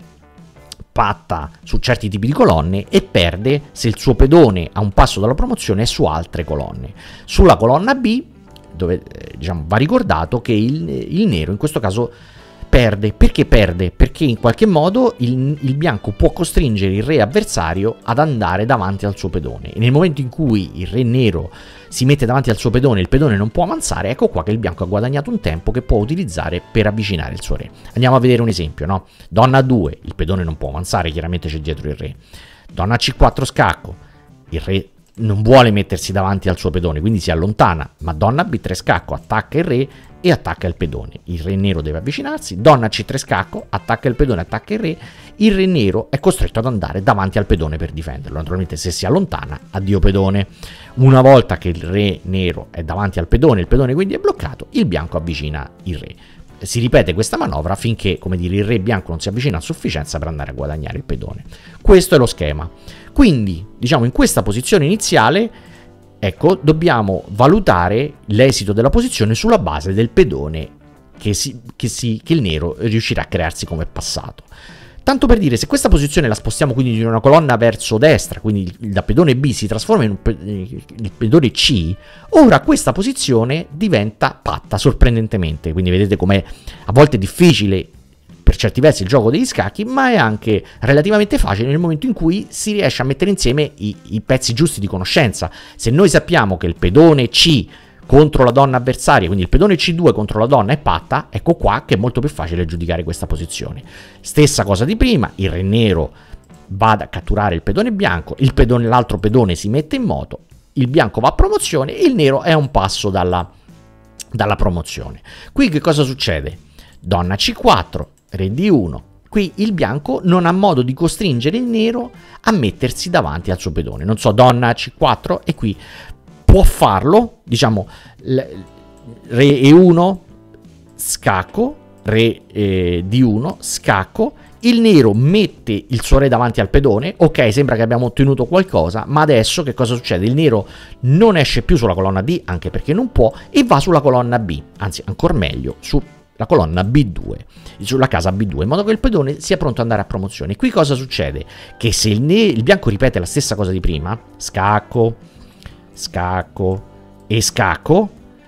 patta su certi tipi di colonne e perde se il suo pedone a un passo dalla promozione è su altre colonne. Sulla colonna B, dove, diciamo, va ricordato che il, il nero in questo caso perde. Perché perde? Perché in qualche modo il, il bianco può costringere il re avversario ad andare davanti al suo pedone e nel momento in cui il re nero si mette davanti al suo pedone e il pedone non può avanzare, ecco qua che il bianco ha guadagnato un tempo che può utilizzare per avvicinare il suo re. Andiamo a vedere un esempio, no? Donna A due, il pedone non può avanzare, chiaramente c'è dietro il re. Donna C quattro scacco, il re non vuole mettersi davanti al suo pedone, quindi si allontana, ma donna B tre scacco attacca il re e attacca il pedone. Il re nero deve avvicinarsi, donna C tre scacco attacca il pedone, attacca il re, il re nero è costretto ad andare davanti al pedone per difenderlo. Naturalmente se si allontana, addio pedone. Una volta che il re nero è davanti al pedone, il pedone quindi è bloccato, il bianco avvicina il re. Si ripete questa manovra finché, come dire, il re bianco non si avvicina a sufficienza per andare a guadagnare il pedone. Questo è lo schema. Quindi, diciamo, in questa posizione iniziale, ecco, dobbiamo valutare l'esito della posizione sulla base del pedone che, si, che, si, che il nero riuscirà a crearsi come passato. Tanto per dire, se questa posizione la spostiamo quindi di una colonna verso destra, quindi da pedone B si trasforma in un pe il pedone C, ora questa posizione diventa patta sorprendentemente. Quindi vedete com'è a volte difficile per certi versi il gioco degli scacchi, ma è anche relativamente facile nel momento in cui si riesce a mettere insieme i, i pezzi giusti di conoscenza. Se noi sappiamo che il pedone C contro la donna avversaria, quindi il pedone C due contro la donna è patta, ecco qua che è molto più facile giudicare questa posizione. Stessa cosa di prima, il re nero va a catturare il pedone bianco, il pedone, l'altro pedone si mette in moto, il bianco va a promozione e il nero è a un passo dalla, dalla promozione. Qui che cosa succede? Donna C quattro, re D uno. Qui il bianco non ha modo di costringere il nero a mettersi davanti al suo pedone. Non so, donna C quattro e qui può farlo, diciamo, re E uno, scacco, re eh, D uno, scacco, il nero mette il suo re davanti al pedone, ok, sembra che abbiamo ottenuto qualcosa, ma adesso che cosa succede? Il nero non esce più sulla colonna D, anche perché non può, e va sulla colonna B, anzi, ancora meglio, sulla colonna B due, sulla casa B due, in modo che il pedone sia pronto ad andare a promozione. Qui cosa succede? Che se il, il bianco ripete la stessa cosa di prima, scacco, scacco e scacco,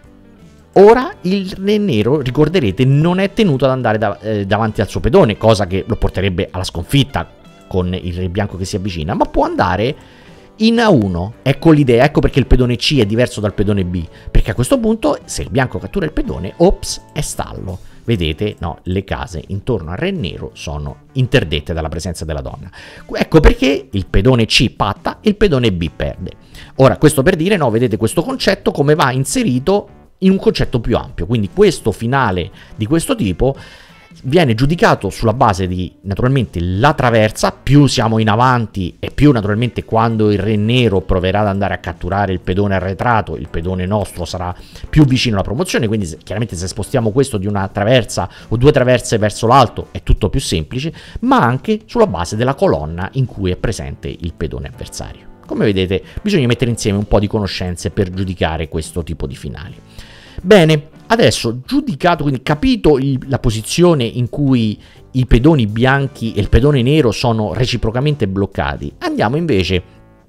ora il re nero, ricorderete, non è tenuto ad andare da, eh, davanti al suo pedone, cosa che lo porterebbe alla sconfitta con il re bianco che si avvicina, ma può andare in A uno. Ecco l'idea, ecco perché il pedone C è diverso dal pedone B, perché a questo punto se il bianco cattura il pedone, ops, è stallo. Vedete, no, le case intorno al re nero sono interdette dalla presenza della donna. Ecco perché il pedone C patta e il pedone B perde. Ora, questo per dire, no, vedete questo concetto come va inserito in un concetto più ampio. Quindi questo finale di questo tipo viene giudicato sulla base di, naturalmente, la traversa. Più siamo in avanti e più, naturalmente, quando il re nero proverà ad andare a catturare il pedone arretrato, il pedone nostro sarà più vicino alla promozione. Quindi chiaramente se spostiamo questo di una traversa o due traverse verso l'alto è tutto più semplice, ma anche sulla base della colonna in cui è presente il pedone avversario. Come vedete, bisogna mettere insieme un po' di conoscenze per giudicare questo tipo di finali. Bene, adesso giudicato, quindi capito il, la posizione in cui i pedoni bianchi e il pedone nero sono reciprocamente bloccati, andiamo invece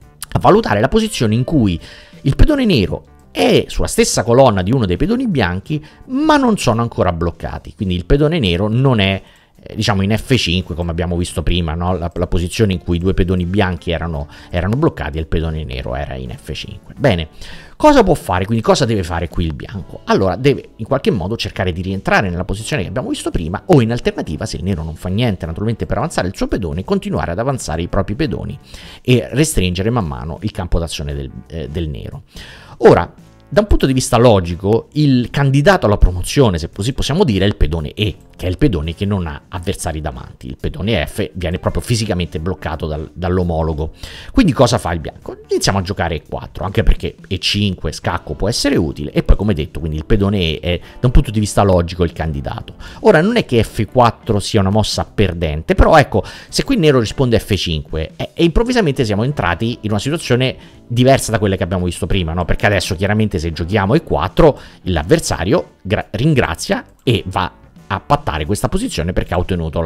a valutare la posizione in cui il pedone nero è sulla stessa colonna di uno dei pedoni bianchi, ma non sono ancora bloccati. Quindi il pedone nero non è, eh, diciamo, in F cinque come abbiamo visto prima, no? la, la posizione in cui i due pedoni bianchi erano, erano bloccati e il pedone nero era in F cinque. Bene. Cosa può fare? Quindi cosa deve fare qui il bianco? Allora deve in qualche modo cercare di rientrare nella posizione che abbiamo visto prima, o in alternativa, se il nero non fa niente naturalmente per avanzare il suo pedone, continuare ad avanzare i propri pedoni e restringere man mano il campo d'azione del, eh, del nero. Ora, da un punto di vista logico, il candidato alla promozione, se così possiamo dire, è il pedone E, che è il pedone che non ha avversari davanti. Il pedone F viene proprio fisicamente bloccato dal, dall'omologo. Quindi cosa fa il bianco? Iniziamo a giocare E quattro, anche perché E cinque, scacco, può essere utile, e poi come detto, quindi il pedone E è da un punto di vista logico il candidato. Ora, non è che F quattro sia una mossa perdente, però ecco, se qui il nero risponde F cinque e, e improvvisamente siamo entrati in una situazione diversa da quelle che abbiamo visto prima, no? Perché adesso chiaramente se giochiamo E quattro l'avversario ringrazia e va a pattare questa posizione perché ha ottenuto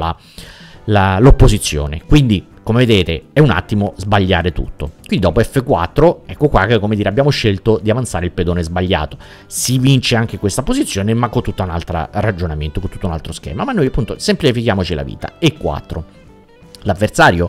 l'opposizione. La, quindi come vedete è un attimo sbagliare tutto. Quindi dopo F quattro ecco qua che, come dire, abbiamo scelto di avanzare il pedone sbagliato. Si vince anche questa posizione, ma con tutto un altro ragionamento, con tutto un altro schema. Ma noi appunto semplifichiamoci la vita. E quattro, l'avversario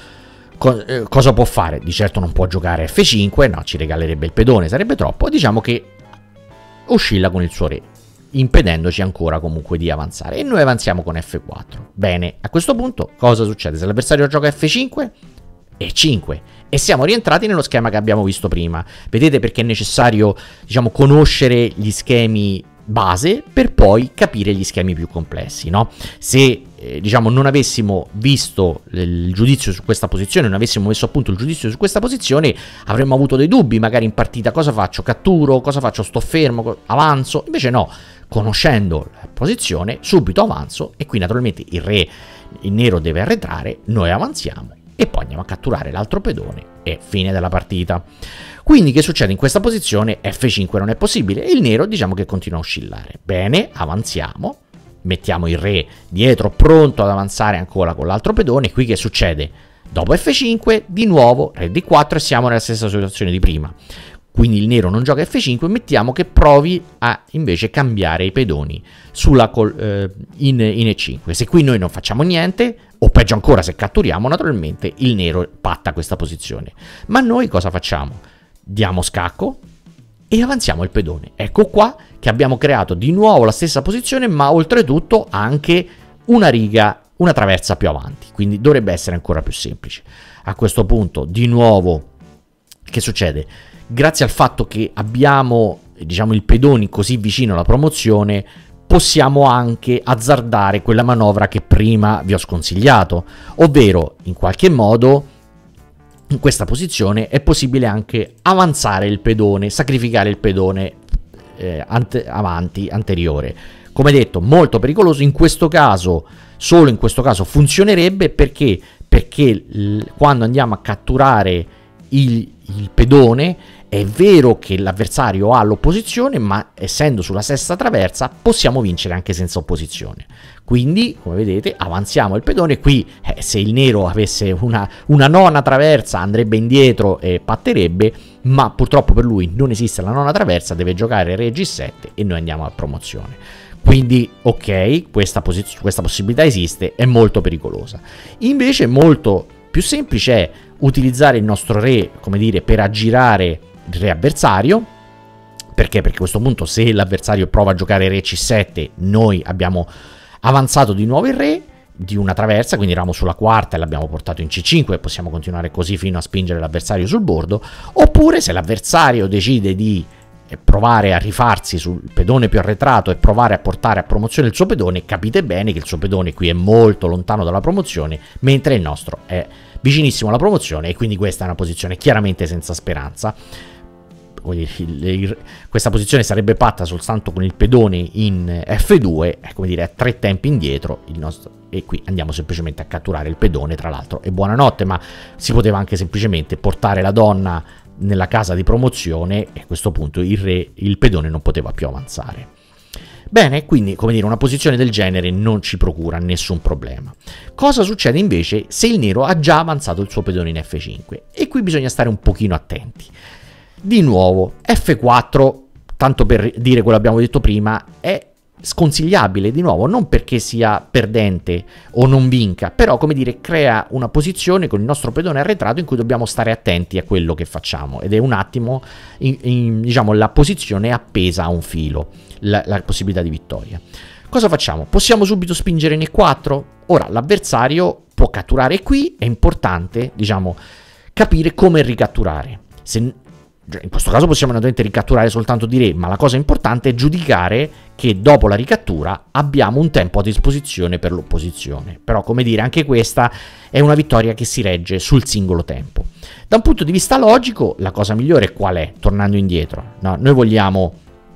Co eh, cosa può fare? Di certo non può giocare F cinque, no, ci regalerebbe il pedone, sarebbe troppo. Diciamo che oscilla con il suo re, impedendoci ancora comunque di avanzare, e noi avanziamo con F quattro. Bene, a questo punto cosa succede? Se l'avversario gioca F cinque, E cinque, e siamo rientrati nello schema che abbiamo visto prima. Vedete perché è necessario, diciamo, conoscere gli schemi base per poi capire gli schemi più complessi, no? Se eh, diciamo non avessimo visto il giudizio su questa posizione, non avessimo messo a punto il giudizio su questa posizione, avremmo avuto dei dubbi magari in partita: cosa faccio? Catturo? Cosa faccio? Sto fermo? Avanzo? Invece no, conoscendo la posizione subito avanzo, e qui naturalmente il re, il nero deve arretrare, noi avanziamo e poi andiamo a catturare l'altro pedone e fine della partita. Quindi che succede in questa posizione? effe cinque non è possibile e il nero diciamo che continua a oscillare. Bene, avanziamo, mettiamo il re dietro pronto ad avanzare ancora con l'altro pedone. Qui che succede? Dopo effe cinque di nuovo re di quattro e siamo nella stessa situazione di prima. Quindi il nero non gioca effe cinque, mettiamo che provi a invece cambiare i pedoni sulla col, eh, in, in e cinque. Se qui noi non facciamo niente, o peggio ancora se catturiamo, naturalmente il nero patta questa posizione. Ma noi cosa facciamo? Diamo scacco e avanziamo il pedone. Ecco qua che abbiamo creato di nuovo la stessa posizione, ma oltretutto anche una riga, una traversa più avanti. Quindi dovrebbe essere ancora più semplice. A questo punto, di nuovo, che succede? Grazie al fatto che abbiamo, diciamo, il pedone così vicino alla promozione, possiamo anche azzardare quella manovra che prima vi ho sconsigliato, ovvero in qualche modo in questa posizione è possibile anche avanzare il pedone, sacrificare il pedone eh, ante avanti, anteriore. Come detto, molto pericoloso. In questo caso, solo in questo caso funzionerebbe perché, perché quando andiamo a catturare il, il pedone, è vero che l'avversario ha l'opposizione, ma essendo sulla stessa traversa possiamo vincere anche senza opposizione. Quindi, come vedete, avanziamo il pedone. Qui, eh, se il nero avesse una, una nona traversa, andrebbe indietro e patterebbe, ma purtroppo per lui non esiste la nona traversa, deve giocare re gi sette e noi andiamo a promozione. Quindi, ok, questa, questa possibilità esiste, è molto pericolosa. Invece, molto più semplice è utilizzare il nostro re, come dire, per aggirare il re avversario. Perché? Perché a questo punto, se l'avversario prova a giocare re ci sette, noi abbiamo avanzato di nuovo il re di una traversa, quindi eravamo sulla quarta e l'abbiamo portato in ci cinque, possiamo continuare così fino a spingere l'avversario sul bordo. Oppure se l'avversario decide di provare a rifarsi sul pedone più arretrato e provare a portare a promozione il suo pedone, capite bene che il suo pedone qui è molto lontano dalla promozione, mentre il nostro è vicinissimo alla promozione, e quindi questa è una posizione chiaramente senza speranza. Questa posizione sarebbe patta soltanto con il pedone in effe due, è come dire a tre tempi indietro il nostro, e qui andiamo semplicemente a catturare il pedone, tra l'altro, e buonanotte. Ma si poteva anche semplicemente portare la donna nella casa di promozione e a questo punto il re, il pedone non poteva più avanzare. Bene, quindi, come dire, una posizione del genere non ci procura nessun problema. Cosa succede invece se il nero ha già avanzato il suo pedone in effe cinque? E qui bisogna stare un pochino attenti. Di nuovo, effe quattro, tanto per dire quello che abbiamo detto prima, è sconsigliabile, di nuovo, non perché sia perdente o non vinca, però, come dire, crea una posizione con il nostro pedone arretrato in cui dobbiamo stare attenti a quello che facciamo, ed è un attimo, in, in, diciamo, la posizione è appesa a un filo, la, la possibilità di vittoria. Cosa facciamo? Possiamo subito spingere in e quattro? Ora, l'avversario può catturare qui, è importante, diciamo, capire come ricatturare. Se in questo caso possiamo naturalmente ricatturare soltanto di re, ma la cosa importante è giudicare che dopo la ricattura abbiamo un tempo a disposizione per l'opposizione. Però, come dire, anche questa è una vittoria che si regge sul singolo tempo. Da un punto di vista logico, la cosa migliore qual è? Tornando indietro, no? Noi vogliamo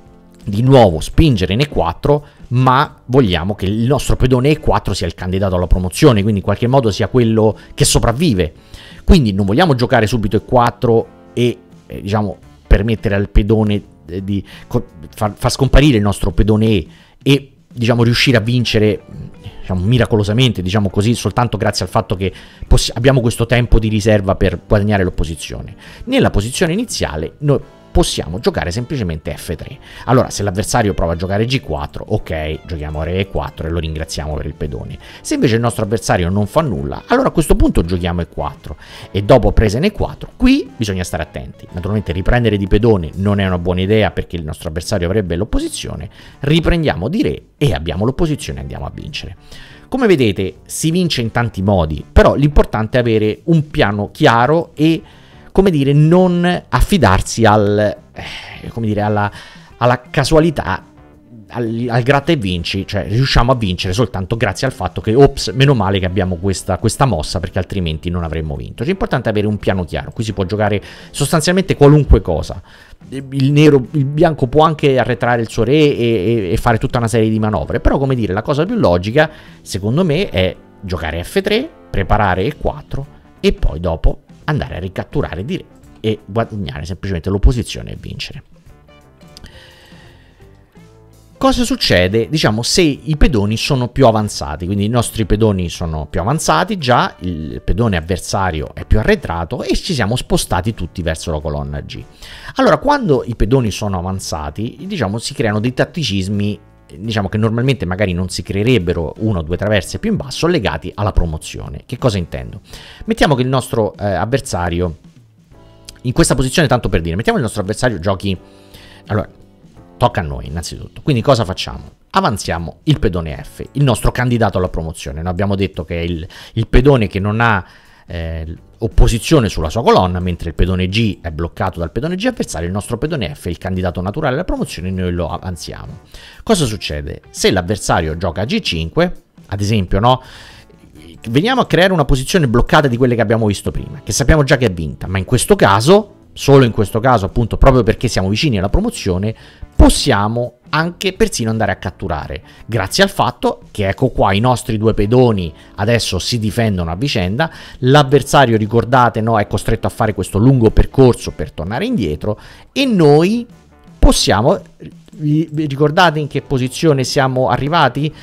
di nuovo spingere in e quattro, ma vogliamo che il nostro pedone e quattro sia il candidato alla promozione, quindi in qualche modo sia quello che sopravvive. Quindi non vogliamo giocare subito e quattro e diciamo permettere al pedone di far, far scomparire il nostro pedone E e diciamo riuscire a vincere, diciamo, miracolosamente, diciamo così, soltanto grazie al fatto che abbiamo questo tempo di riserva per guadagnare l'opposizione. Nella posizione iniziale noi possiamo giocare semplicemente effe tre. Allora, se l'avversario prova a giocare gi quattro, ok, giochiamo re e quattro e lo ringraziamo per il pedone. Se invece il nostro avversario non fa nulla, allora a questo punto giochiamo e quattro e dopo presa in e quattro, qui bisogna stare attenti. Naturalmente riprendere di pedone non è una buona idea perché il nostro avversario avrebbe l'opposizione. Riprendiamo di re e abbiamo l'opposizione e andiamo a vincere. Come vedete, si vince in tanti modi, però l'importante è avere un piano chiaro e, come dire, non affidarsi al, eh, come dire, alla, alla casualità, al, al gratta e vinci, cioè riusciamo a vincere soltanto grazie al fatto che, ops, meno male che abbiamo questa, questa mossa perché altrimenti non avremmo vinto. Cioè, è importante avere un piano chiaro, qui si può giocare sostanzialmente qualunque cosa. Il nero, il bianco può anche arretrare il suo re e, e, e fare tutta una serie di manovre, però, come dire, la cosa più logica, secondo me, è giocare effe tre, preparare e quattro e poi dopo andare a ricatturare di re. e guadagnare semplicemente l'opposizione e vincere. Cosa succede, diciamo, se i pedoni sono più avanzati? Quindi i nostri pedoni sono più avanzati già, il pedone avversario è più arretrato e ci siamo spostati tutti verso la colonna G. Allora, quando i pedoni sono avanzati, diciamo, si creano dei tatticismi, diciamo, che normalmente magari non si creerebbero una o due traverse più in basso, legati alla promozione. Che cosa intendo? Mettiamo che il nostro eh, avversario, in questa posizione, tanto per dire, mettiamo che il nostro avversario giochi... Allora, tocca a noi innanzitutto, quindi cosa facciamo? Avanziamo il pedone F, il nostro candidato alla promozione. Noi abbiamo detto che è il, il pedone che non ha eh, opposizione sulla sua colonna, mentre il pedone G è bloccato dal pedone G avversario. Il nostro pedone F è il candidato naturale alla promozione e noi lo avanziamo. Cosa succede? Se l'avversario gioca a G cinque, ad esempio, no? Veniamo a creare una posizione bloccata di quelle che abbiamo visto prima, che sappiamo già che è vinta, ma in questo caso, solo in questo caso, appunto, proprio perché siamo vicini alla promozione, possiamo anche persino andare a catturare, grazie al fatto che, ecco qua, i nostri due pedoni adesso si difendono a vicenda, l'avversario, ricordate, no, è costretto a fare questo lungo percorso per tornare indietro, e noi possiamo, vi ricordate in che posizione siamo arrivati?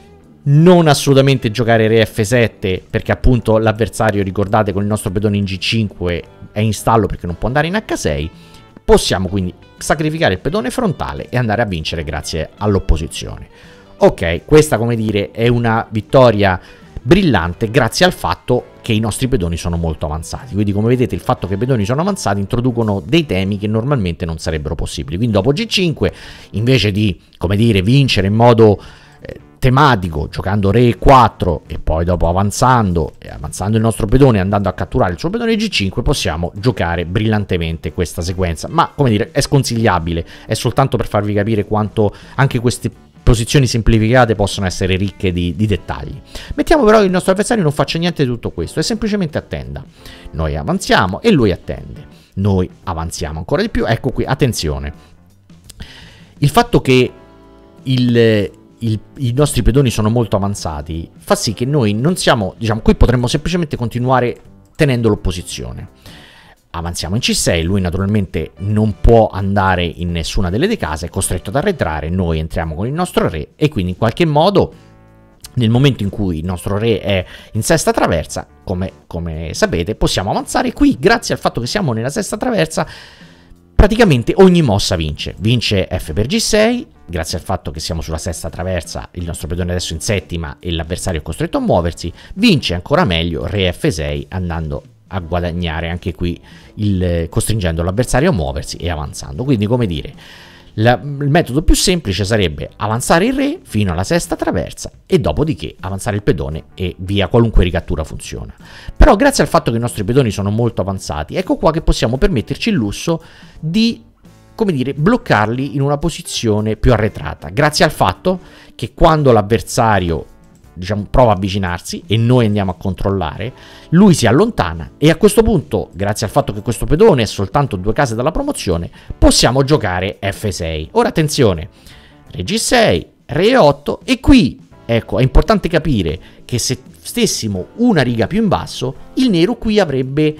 Non assolutamente giocare re F sette, perché appunto l'avversario, ricordate, con il nostro pedone in G cinque è in stallo perché non può andare in H sei. Possiamo quindi sacrificare il pedone frontale e andare a vincere grazie all'opposizione. Ok, questa, come dire, è una vittoria brillante grazie al fatto che i nostri pedoni sono molto avanzati. Quindi, come vedete, il fatto che i pedoni sono avanzati introducono dei temi che normalmente non sarebbero possibili. Quindi dopo G cinque, invece di, come dire, vincere in modo eh, tematico, giocando re E quattro e poi dopo avanzando e avanzando il nostro pedone, andando a catturare il suo pedone G cinque, possiamo giocare brillantemente questa sequenza. Ma, come dire, è sconsigliabile, è soltanto per farvi capire quanto anche queste posizioni semplificate possono essere ricche di, di dettagli. Mettiamo però che il nostro avversario non faccia niente di tutto questo e semplicemente attenda. Noi avanziamo e lui attende. Noi avanziamo ancora di più. Ecco qui, attenzione. Il fatto che il... Il, i nostri pedoni sono molto avanzati fa sì che noi non siamo, diciamo, qui potremmo semplicemente continuare tenendo l'opposizione. Avanziamo in C sei, lui naturalmente non può andare in nessuna delle due case, è costretto ad arretrare, noi entriamo con il nostro re e quindi in qualche modo, nel momento in cui il nostro re è in sesta traversa, come, come sapete, possiamo avanzare qui. Grazie al fatto che siamo nella sesta traversa, praticamente ogni mossa vince. Vince F per G sei, grazie al fatto che siamo sulla sesta traversa, il nostro pedone adesso in settima e l'avversario è costretto a muoversi. Vince ancora meglio re F sei, andando a guadagnare anche qui, il, costringendo l'avversario a muoversi e avanzando. Quindi, come dire, la, il metodo più semplice sarebbe avanzare il re fino alla sesta traversa e dopodiché avanzare il pedone e via, qualunque ricattura funziona. Però grazie al fatto che i nostri pedoni sono molto avanzati, ecco qua che possiamo permetterci il lusso di, come dire, bloccarli in una posizione più arretrata, grazie al fatto che quando l'avversario, diciamo, prova a avvicinarsi e noi andiamo a controllare, lui si allontana e a questo punto, grazie al fatto che questo pedone è soltanto due case dalla promozione, possiamo giocare F sei. Ora attenzione, re G sei, re E otto e qui, ecco, è importante capire che se stessimo una riga più in basso, il nero qui avrebbe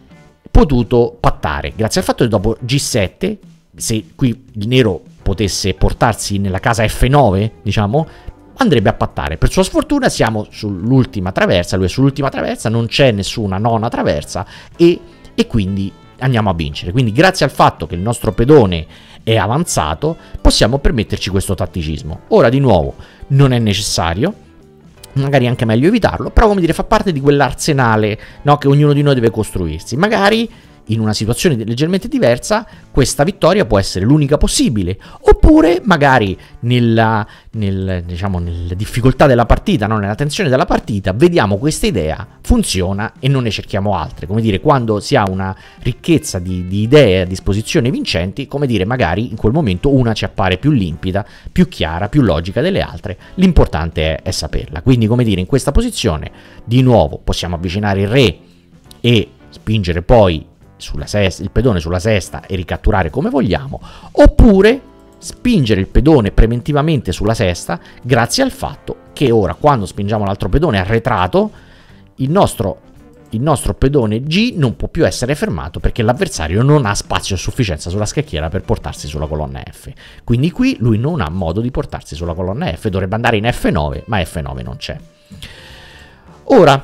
potuto pattare, grazie al fatto che dopo G sette, se qui il nero potesse portarsi nella casa F nove, diciamo, andrebbe a pattare. Per sua sfortuna siamo sull'ultima traversa, lui è sull'ultima traversa, non c'è nessuna nona traversa e, e quindi andiamo a vincere. Quindi grazie al fatto che il nostro pedone è avanzato possiamo permetterci questo tatticismo. Ora di nuovo non è necessario, magari è anche meglio evitarlo, però, come dire, fa parte di quell'arsenale, no, che ognuno di noi deve costruirsi. Magari in una situazione leggermente diversa questa vittoria può essere l'unica possibile, oppure magari nella, nel, diciamo, nella difficoltà della partita, no? Nella tensione della partita, vediamo questa idea, funziona e non ne cerchiamo altre. Come dire, quando si ha una ricchezza di, di idee a disposizione vincenti, come dire, magari in quel momento una ci appare più limpida, più chiara, più logica delle altre, l'importante è, è saperla. Quindi, come dire, in questa posizione di nuovo possiamo avvicinare il re e spingere poi sulla sesta, il pedone sulla sesta e ricatturare come vogliamo, oppure spingere il pedone preventivamente sulla sesta grazie al fatto che ora, quando spingiamo l'altro pedone arretrato, il nostro il nostro pedone G non può più essere fermato perché l'avversario non ha spazio a sufficienza sulla scacchiera per portarsi sulla colonna F. Quindi qui lui non ha modo di portarsi sulla colonna F, dovrebbe andare in F nove, ma F nove non c'è. Ora,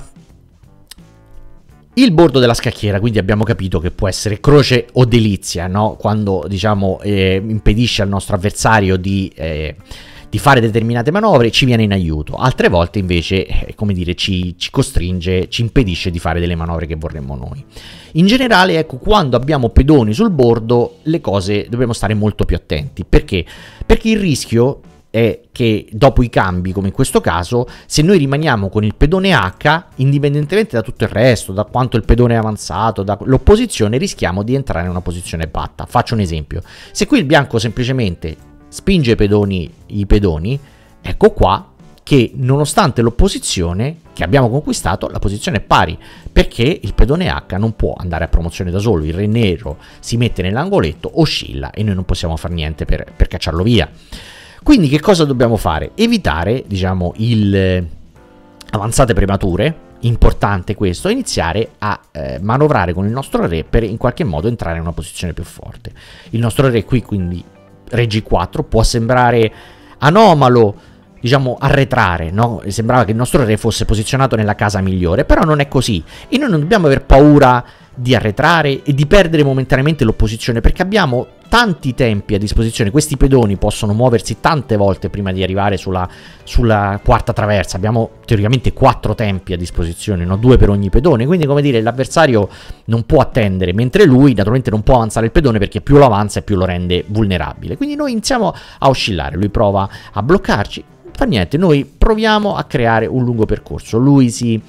il bordo della scacchiera, quindi abbiamo capito che può essere croce o delizia, no? Quando, diciamo, eh, impedisce al nostro avversario di... Eh, di fare determinate manovre, ci viene in aiuto, altre volte invece, eh, come dire, ci, ci costringe, ci impedisce di fare delle manovre che vorremmo noi. In generale, ecco, quando abbiamo pedoni sul bordo, le cose dobbiamo stare molto più attenti. Perché? Perché il rischio è che dopo i cambi, come in questo caso, se noi rimaniamo con il pedone H, indipendentemente da tutto il resto, da quanto il pedone è avanzato, dall'opposizione, rischiamo di entrare in una posizione batta. Faccio un esempio. Se qui il bianco semplicemente spinge i pedoni, i pedoni, ecco qua che nonostante l'opposizione che abbiamo conquistato, la posizione è pari, perché il pedone H non può andare a promozione da solo, il re nero si mette nell'angoletto, oscilla e noi non possiamo fare niente per, per cacciarlo via. Quindi che cosa dobbiamo fare? Evitare, diciamo, il eh, avanzate premature, importante questo, iniziare a eh, manovrare con il nostro re per in qualche modo entrare in una posizione più forte. Il nostro re qui quindi re G quattro può sembrare anomalo, diciamo arretrare, no? Sembrava che il nostro re fosse posizionato nella casa migliore, però non è così e noi non dobbiamo aver paura di arretrare e di perdere momentaneamente l'opposizione, perché abbiamo tanti tempi a disposizione. Questi pedoni possono muoversi tante volte prima di arrivare sulla, sulla quarta traversa. Abbiamo teoricamente quattro tempi a disposizione, no? Due per ogni pedone, quindi come dire l'avversario non può attendere, mentre lui naturalmente non può avanzare il pedone perché più lo avanza e più lo rende vulnerabile. Quindi noi iniziamo a oscillare, lui prova a bloccarci, fa niente, noi proviamo a creare un lungo percorso, lui si,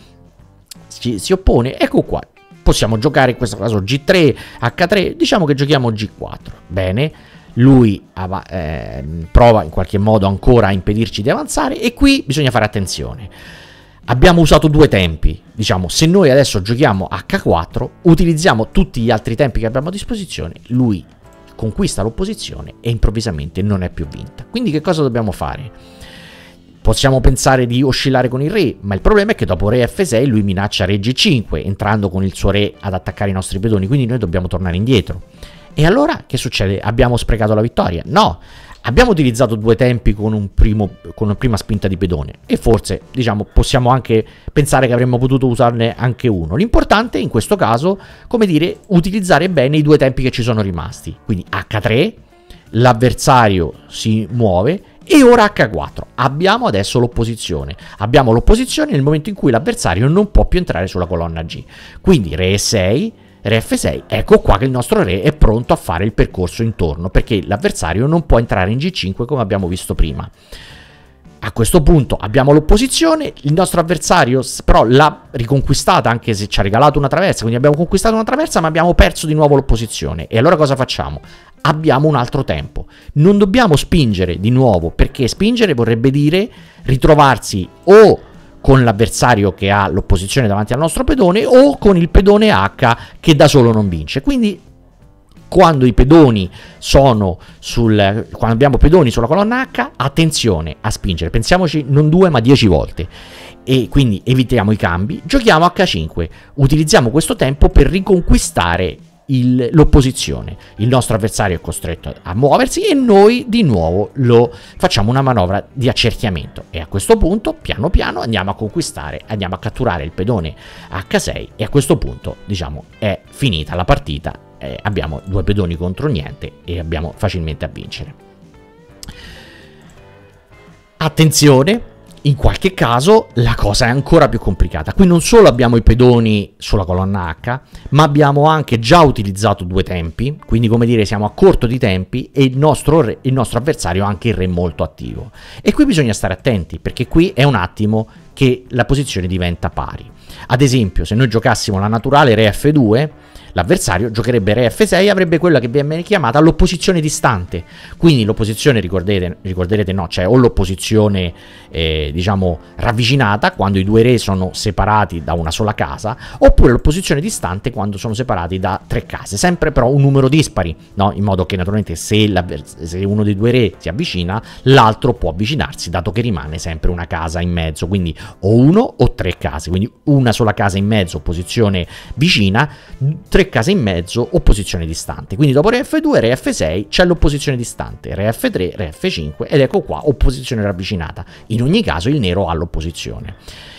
si, si oppone, ecco qua. Possiamo giocare in questo caso G tre, H tre, diciamo che giochiamo G quattro. Bene, lui eh, prova in qualche modo ancora a impedirci di avanzare e qui bisogna fare attenzione. Abbiamo usato due tempi, diciamo, se noi adesso giochiamo H quattro, utilizziamo tutti gli altri tempi che abbiamo a disposizione, lui conquista l'opposizione e improvvisamente non è più vinta. Quindi che cosa dobbiamo fare? Possiamo pensare di oscillare con il re, ma il problema è che dopo re F sei lui minaccia re G cinque, entrando con il suo re ad attaccare i nostri pedoni, quindi noi dobbiamo tornare indietro. E allora che succede? Abbiamo sprecato la vittoria? No, abbiamo utilizzato due tempi con, un primo, con una prima spinta di pedone e forse, diciamo, possiamo anche pensare che avremmo potuto usarne anche uno. L'importante in questo caso, come dire, utilizzare bene i due tempi che ci sono rimasti. Quindi H tre, l'avversario si muove, e ora H quattro, abbiamo adesso l'opposizione, abbiamo l'opposizione nel momento in cui l'avversario non può più entrare sulla colonna G, quindi re E sei, re F sei, ecco qua che il nostro re è pronto a fare il percorso intorno, perché l'avversario non può entrare in G cinque come abbiamo visto prima. A questo punto abbiamo l'opposizione, il nostro avversario però l'ha riconquistata anche se ci ha regalato una traversa, quindi abbiamo conquistato una traversa ma abbiamo perso di nuovo l'opposizione. E allora cosa facciamo? Abbiamo un altro tempo, non dobbiamo spingere di nuovo, perché spingere vorrebbe dire ritrovarsi o con l'avversario che ha l'opposizione davanti al nostro pedone o con il pedone H che da solo non vince. Quindi quando i pedoni sono sul quando abbiamo pedoni sulla colonna H, attenzione a spingere, pensiamoci non due ma dieci volte, e quindi evitiamo i cambi, giochiamo H cinque, utilizziamo questo tempo per riconquistare l'opposizione. Il nostro avversario è costretto a muoversi e noi di nuovo lo facciamo una manovra di accerchiamento e a questo punto piano piano andiamo a conquistare, andiamo a catturare il pedone H sei e a questo punto diciamo è finita la partita. Eh, abbiamo due pedoni contro niente e abbiamo facilmente a vincere. Attenzione, in qualche caso la cosa è ancora più complicata. Qui non solo abbiamo i pedoni sulla colonna H, ma abbiamo anche già utilizzato due tempi, quindi come dire siamo a corto di tempi e il nostro, re, il nostro avversario ha anche il re molto attivo. E qui bisogna stare attenti perché qui è un attimo che la posizione diventa pari. Ad esempio, se noi giocassimo la naturale re F due, l'avversario giocherebbe re F sei, avrebbe quella che viene chiamata l'opposizione distante. Quindi l'opposizione, ricorderete, ricorderete no, cioè o l'opposizione eh, diciamo ravvicinata, quando i due re sono separati da una sola casa, oppure l'opposizione distante quando sono separati da tre case, sempre però un numero dispari, no? In modo che naturalmente se, se uno dei due re si avvicina, l'altro può avvicinarsi, dato che rimane sempre una casa in mezzo, quindi o uno o tre case, quindi una sola casa in mezzo, opposizione vicina, tre case in mezzo, opposizione distante. Quindi dopo re F due, re F sei c'è l'opposizione distante, re F tre, re F cinque, ed ecco qua opposizione ravvicinata. In ogni caso il nero ha l'opposizione.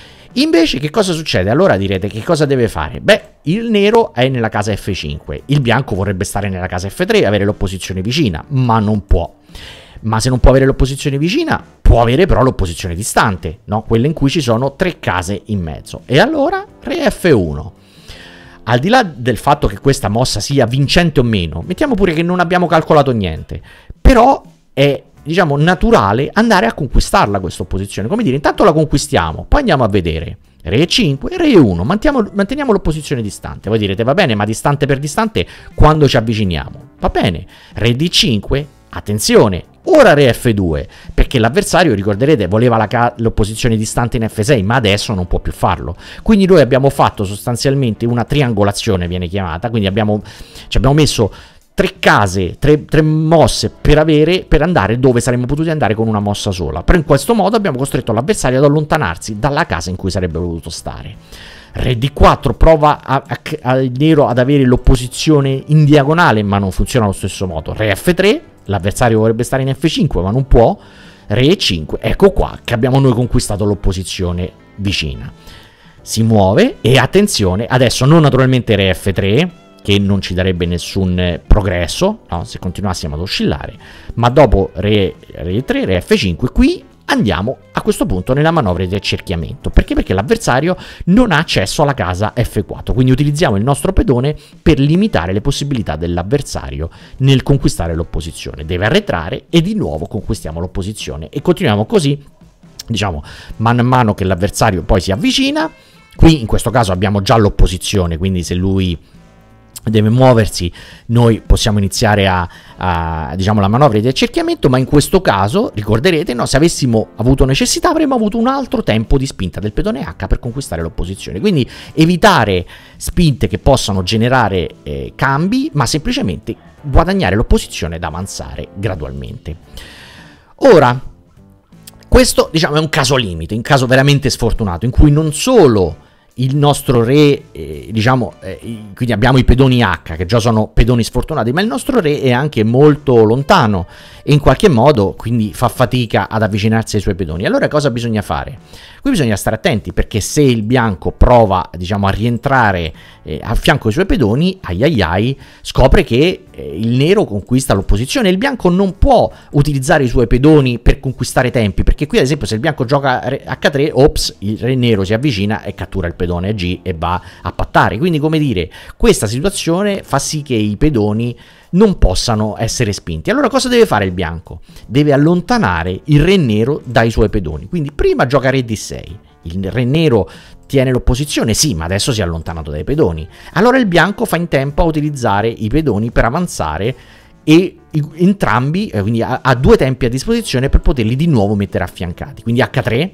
Invece che cosa succede? Allora direte, che cosa deve fare? Beh, il nero è nella casa F cinque, il bianco vorrebbe stare nella casa F tre e avere l'opposizione vicina, ma non può. Ma se non può avere l'opposizione vicina, può avere però l'opposizione distante, no? Quella in cui ci sono tre case in mezzo. E allora re F uno. Al di là del fatto che questa mossa sia vincente o meno, mettiamo pure che non abbiamo calcolato niente, però è, diciamo, naturale andare a conquistarla questa opposizione. Come dire, intanto la conquistiamo, poi andiamo a vedere. Re cinque, re uno, manteniamo, manteniamo l'opposizione distante. Voi direte, va bene, ma distante per distante quando ci avviciniamo? Va bene. Re D cinque, attenzione, ora re F due, perché l'avversario, ricorderete, voleva l'opposizione distante in F sei, ma adesso non può più farlo. Quindi noi abbiamo fatto sostanzialmente una triangolazione, viene chiamata, quindi abbiamo, ci abbiamo messo tre case, tre, tre mosse per avere, per andare dove saremmo potuti andare con una mossa sola. Però in questo modo abbiamo costretto l'avversario ad allontanarsi dalla casa in cui sarebbe voluto stare. Re D quattro prova al nero ad avere l'opposizione in diagonale, ma non funziona allo stesso modo. Re F tre, l'avversario vorrebbe stare in F cinque, ma non può. Re E cinque, ecco qua che abbiamo noi conquistato l'opposizione vicina. Si muove e attenzione, adesso non naturalmente re F tre, che non ci darebbe nessun progresso, no? Se continuassimo ad oscillare, ma dopo re, re tre, re F cinque, qui andiamo a questo punto nella manovra di accerchiamento. Perché? Perché l'avversario non ha accesso alla casa F quattro, quindi utilizziamo il nostro pedone per limitare le possibilità dell'avversario nel conquistare l'opposizione. Deve arretrare e di nuovo conquistiamo l'opposizione e continuiamo così, diciamo, man mano che l'avversario poi si avvicina. Qui in questo caso abbiamo già l'opposizione, quindi se lui deve muoversi noi possiamo iniziare a, a diciamo la manovra di accerchiamento, ma in questo caso ricorderete, no, se avessimo avuto necessità avremmo avuto un altro tempo di spinta del pedone H per conquistare l'opposizione, quindi evitare spinte che possano generare eh, cambi, ma semplicemente guadagnare l'opposizione ed avanzare gradualmente. Ora, questo, diciamo, è un caso limite, un caso veramente sfortunato in cui non solo il nostro re, eh, diciamo, eh, quindi abbiamo i pedoni H che già sono pedoni sfortunati, ma il nostro re è anche molto lontano e in qualche modo quindi fa fatica ad avvicinarsi ai suoi pedoni. Allora cosa bisogna fare? Qui bisogna stare attenti, perché se il bianco prova, diciamo, a rientrare eh, a fianco ai suoi pedoni, ai ai ai, scopre che eh, il nero conquista l'opposizione. Il bianco non può utilizzare i suoi pedoni per conquistare tempi, perché qui ad esempio se il bianco gioca H tre, ops, il re nero si avvicina e cattura il pedone G e va a pattare. Quindi, come dire, questa situazione fa sì che i pedoni non possano essere spinti. Allora cosa deve fare il bianco? Deve allontanare il re nero dai suoi pedoni. Quindi prima gioca re D sei, il re nero tiene l'opposizione, sì, ma adesso si è allontanato dai pedoni. Allora il bianco fa in tempo a utilizzare i pedoni per avanzare e entrambi, eh, quindi ha, ha due tempi a disposizione per poterli di nuovo mettere affiancati. Quindi H tre,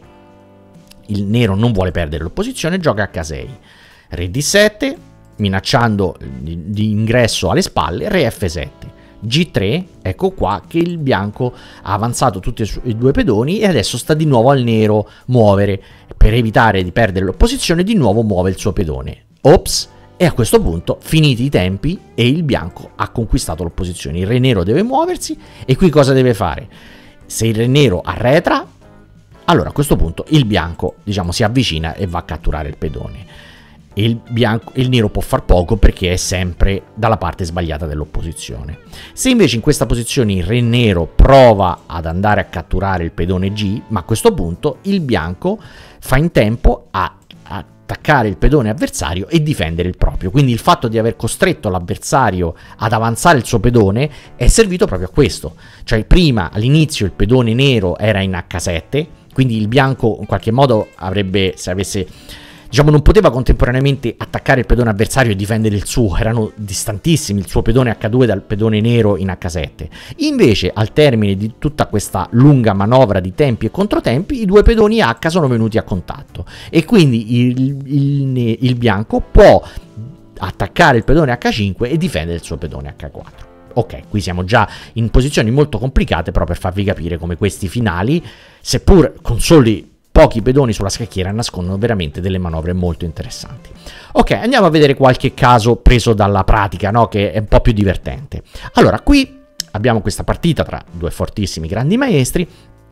il nero non vuole perdere l'opposizione, gioca H sei, re D sette, minacciando di ingresso alle spalle, re F sette, G tre, ecco qua che il bianco ha avanzato tutti i due pedoni e adesso sta di nuovo al nero muovere, per evitare di perdere l'opposizione di nuovo muove il suo pedone, ops, e a questo punto finiti i tempi e il bianco ha conquistato l'opposizione. Il re nero deve muoversi e qui cosa deve fare? Se il re nero arretra, allora a questo punto il bianco, diciamo, si avvicina e va a catturare il pedone. Il, bianco, il nero può far poco perché è sempre dalla parte sbagliata dell'opposizione. Se invece in questa posizione il re nero prova ad andare a catturare il pedone G, ma a questo punto il bianco fa in tempo a attaccare il pedone avversario e difendere il proprio. Quindi il fatto di aver costretto l'avversario ad avanzare il suo pedone è servito proprio a questo. Cioè prima all'inizio il pedone nero era in H sette, quindi il bianco in qualche modo avrebbe, se avesse diciamo, non poteva contemporaneamente attaccare il pedone avversario e difendere il suo, erano distantissimi il suo pedone acca due dal pedone nero in acca sette. Invece, al termine di tutta questa lunga manovra di tempi e controtempi, i due pedoni H sono venuti a contatto e quindi il, il, il bianco può attaccare il pedone acca cinque e difendere il suo pedone acca quattro. Ok, qui siamo già in posizioni molto complicate, però per farvi capire come questi finali, seppur con soli pochi pedoni sulla scacchiera, nascondono veramente delle manovre molto interessanti. Ok, andiamo a vedere qualche caso preso dalla pratica, no? Che è un po' più divertente. Allora, qui abbiamo questa partita tra due fortissimi grandi maestri,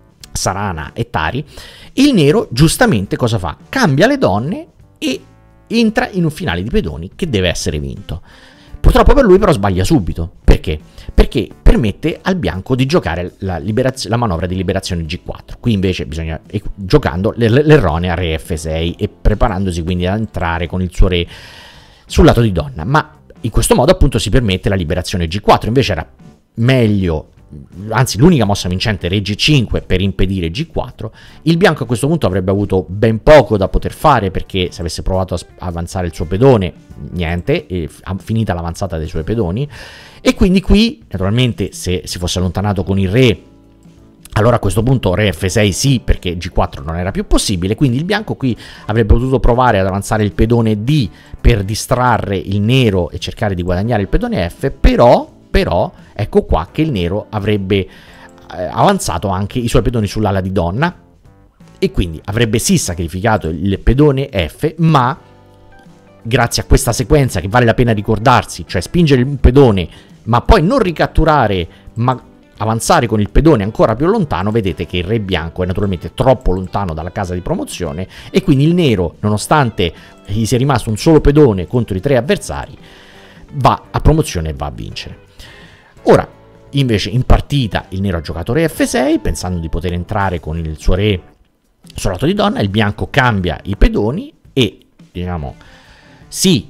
Sarana e Tari. Il nero giustamente cosa fa? Cambia le donne e entra in un finale di pedoni che deve essere vinto. Purtroppo per lui però sbaglia subito. Perché? Perché permette al bianco di giocare la, la manovra di liberazione G quattro. Qui invece bisogna, giocando l'erronea re effe sei e preparandosi quindi ad entrare con il suo re sul lato di donna. Ma in questo modo appunto si permette la liberazione G quattro. Invece era meglio, anzi l'unica mossa vincente, re G cinque per impedire G quattro. Il bianco a questo punto avrebbe avuto ben poco da poter fare, perché se avesse provato a avanzare il suo pedone, niente, e finita l'avanzata dei suoi pedoni. E quindi qui naturalmente se si fosse allontanato con il re, allora a questo punto re effe sei sì, perché G quattro non era più possibile, quindi il bianco qui avrebbe potuto provare ad avanzare il pedone D per distrarre il nero e cercare di guadagnare il pedone F, però Però ecco qua che il nero avrebbe eh, avanzato anche i suoi pedoni sull'ala di donna e quindi avrebbe sì sacrificato il pedone F, ma grazie a questa sequenza che vale la pena ricordarsi, cioè spingere un pedone ma poi non ricatturare ma avanzare con il pedone ancora più lontano, vedete che il re bianco è naturalmente troppo lontano dalla casa di promozione e quindi il nero, nonostante gli sia rimasto un solo pedone contro i tre avversari, va a promozione e va a vincere. Ora, invece, in partita il nero ha giocato re effe sei, pensando di poter entrare con il suo re sul lato di donna, il bianco cambia i pedoni e, diciamo, sì,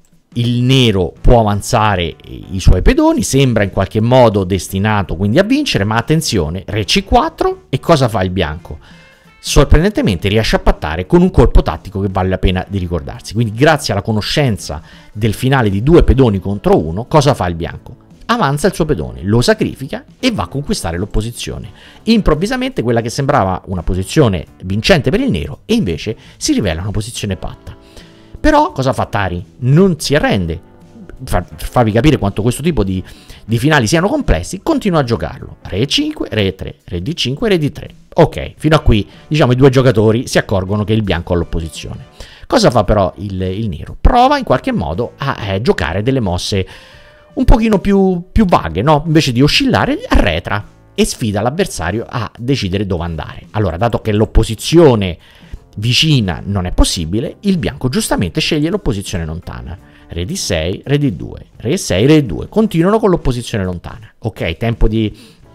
il nero può avanzare i suoi pedoni, sembra in qualche modo destinato quindi a vincere, ma attenzione, re ci quattro e cosa fa il bianco? Sorprendentemente riesce a pattare con un colpo tattico che vale la pena di ricordarsi. Quindi grazie alla conoscenza del finale di due pedoni contro uno, cosa fa il bianco? Avanza il suo pedone, lo sacrifica e va a conquistare l'opposizione. Improvvisamente quella che sembrava una posizione vincente per il nero e invece si rivela una posizione patta. Però cosa fa Tari? Non si arrende. Per farvi capire quanto questo tipo di, di finali siano complessi, continua a giocarlo. Re e cinque, re e tre, re D cinque, re D tre. Ok, fino a qui diciamo i due giocatori si accorgono che il bianco ha l'opposizione. Cosa fa però il, il nero? Prova in qualche modo a eh, giocare delle mosse un pochino più, più vaghe, no? Invece di oscillare, arretra e sfida l'avversario a decidere dove andare. Allora, dato che l'opposizione vicina non è possibile, il bianco giustamente sceglie l'opposizione lontana. Re D sei, re D due, re sei, re due. Continuano con l'opposizione lontana. Ok, tempo di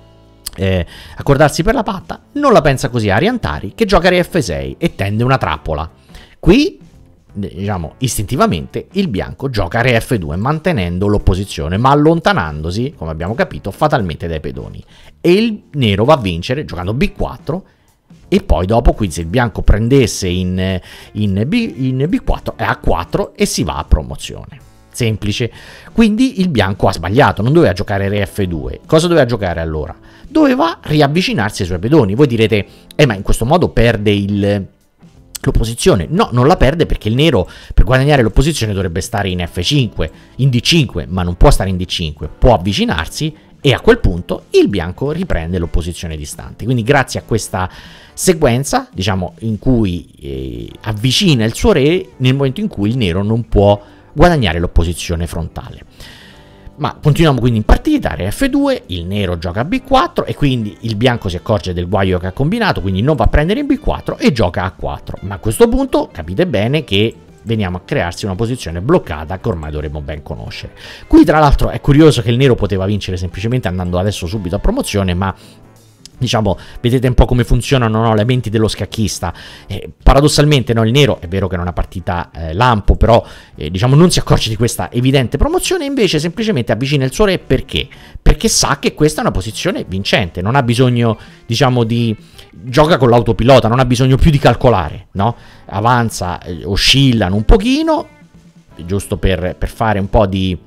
eh, accordarsi per la patta. Non la pensa così Arian Tari, che gioca re effe sei e tende una trappola. Qui, diciamo, istintivamente il bianco gioca re effe due mantenendo l'opposizione, ma allontanandosi, come abbiamo capito, fatalmente dai pedoni. E il nero va a vincere giocando B quattro. E poi dopo, qui se il bianco prendesse in, in, B, in B quattro è A quattro e si va a promozione. Semplice. Quindi il bianco ha sbagliato, non doveva giocare re effe due. Cosa doveva giocare allora? Doveva riavvicinarsi ai suoi pedoni. Voi direte, eh ma in questo modo perde il... l'opposizione. No, non la perde perché il nero per guadagnare l'opposizione dovrebbe stare in effe cinque, in D cinque, ma non può stare in D cinque. Può avvicinarsi e a quel punto il bianco riprende l'opposizione distante. Quindi grazie a questa sequenza, diciamo, in cui eh, avvicina il suo re nel momento in cui il nero non può guadagnare l'opposizione frontale. Ma continuiamo quindi in partita, re effe due, il nero gioca B quattro e quindi il bianco si accorge del guaio che ha combinato, quindi non va a prendere in B quattro e gioca A quattro. Ma a questo punto capite bene che veniamo a crearsi una posizione bloccata che ormai dovremmo ben conoscere. Qui tra l'altro è curioso che il nero poteva vincere semplicemente andando adesso subito a promozione, ma Diciamo, vedete un po' come funzionano, no, le menti dello scacchista. Eh, paradossalmente, no, il nero è vero che è una partita eh, lampo, però eh, diciamo non si accorge di questa evidente promozione, invece semplicemente avvicina il suo re. Perché? Perché sa che questa è una posizione vincente, non ha bisogno, diciamo, di... gioca con l'autopilota, non ha bisogno più di calcolare, no? Avanza, eh, oscillano un pochino, giusto per, per fare un po' di...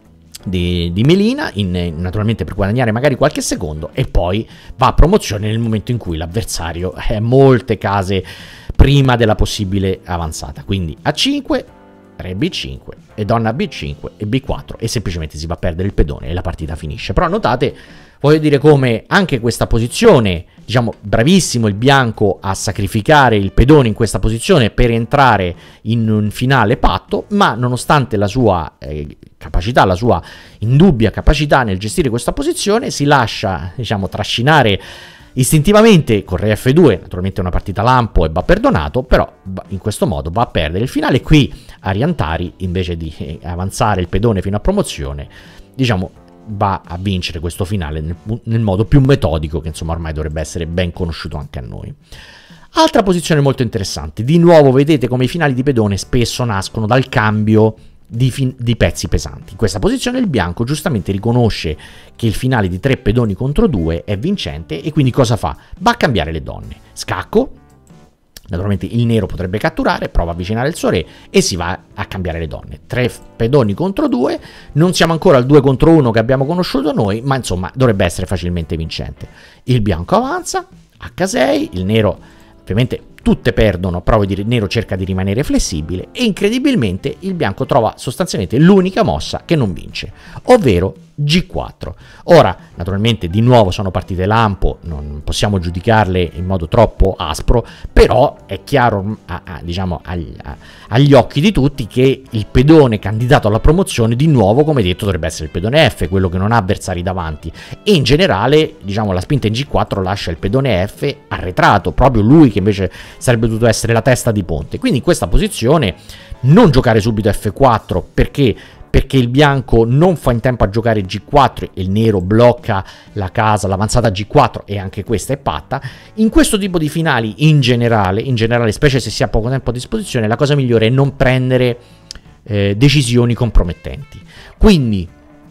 Di, di melina, in, naturalmente per guadagnare magari qualche secondo, e poi va a promozione nel momento in cui l'avversario è molte case prima della possibile avanzata. Quindi A cinque, re B cinque e donna B cinque e B quattro, e semplicemente si va a perdere il pedone e la partita finisce. Però notate, voglio dire, come anche questa posizione, diciamo, bravissimo il bianco a sacrificare il pedone in questa posizione per entrare in un finale patto, ma nonostante la sua eh, capacità, la sua indubbia capacità nel gestire questa posizione, si lascia, diciamo, trascinare istintivamente con re F due, naturalmente è una partita lampo e va perdonato, però in questo modo va a perdere il finale. Qui Ariantari, invece di avanzare il pedone fino a promozione, diciamo, va a vincere questo finale nel, nel modo più metodico, che insomma ormai dovrebbe essere ben conosciuto anche a noi. Altra posizione molto interessante, di nuovo vedete come i finali di pedone spesso nascono dal cambio di, fin- di pezzi pesanti. In questa posizione il bianco giustamente riconosce che il finale di tre pedoni contro due è vincente, e quindi cosa fa? Va a cambiare le donne. Scacco. Naturalmente il nero potrebbe catturare, prova a avvicinare il suo re e si va a cambiare le donne. Tre pedoni contro due, non siamo ancora al due contro uno che abbiamo conosciuto noi, ma insomma dovrebbe essere facilmente vincente. Il bianco avanza, H sei, il nero ovviamente tutte perdono, però dire, il nero cerca di rimanere flessibile, e incredibilmente il bianco trova sostanzialmente l'unica mossa che non vince, ovvero G quattro. Ora, naturalmente, di nuovo sono partite lampo, non possiamo giudicarle in modo troppo aspro, però è chiaro, a, a, diciamo, agli, a, agli occhi di tutti, che il pedone candidato alla promozione, di nuovo, come detto, dovrebbe essere il pedone F, quello che non ha avversari davanti, e in generale, diciamo, la spinta in G quattro lascia il pedone F arretrato, proprio lui che invece sarebbe dovuto essere la testa di ponte. Quindi in questa posizione non giocare subito F quattro, perché perché il bianco non fa in tempo a giocare G quattro e il nero blocca la casa, l'avanzata G quattro, e anche questa è patta. In questo tipo di finali, in generale, in generale, specie se si ha poco tempo a disposizione, la cosa migliore è non prendere eh, decisioni compromettenti. Quindi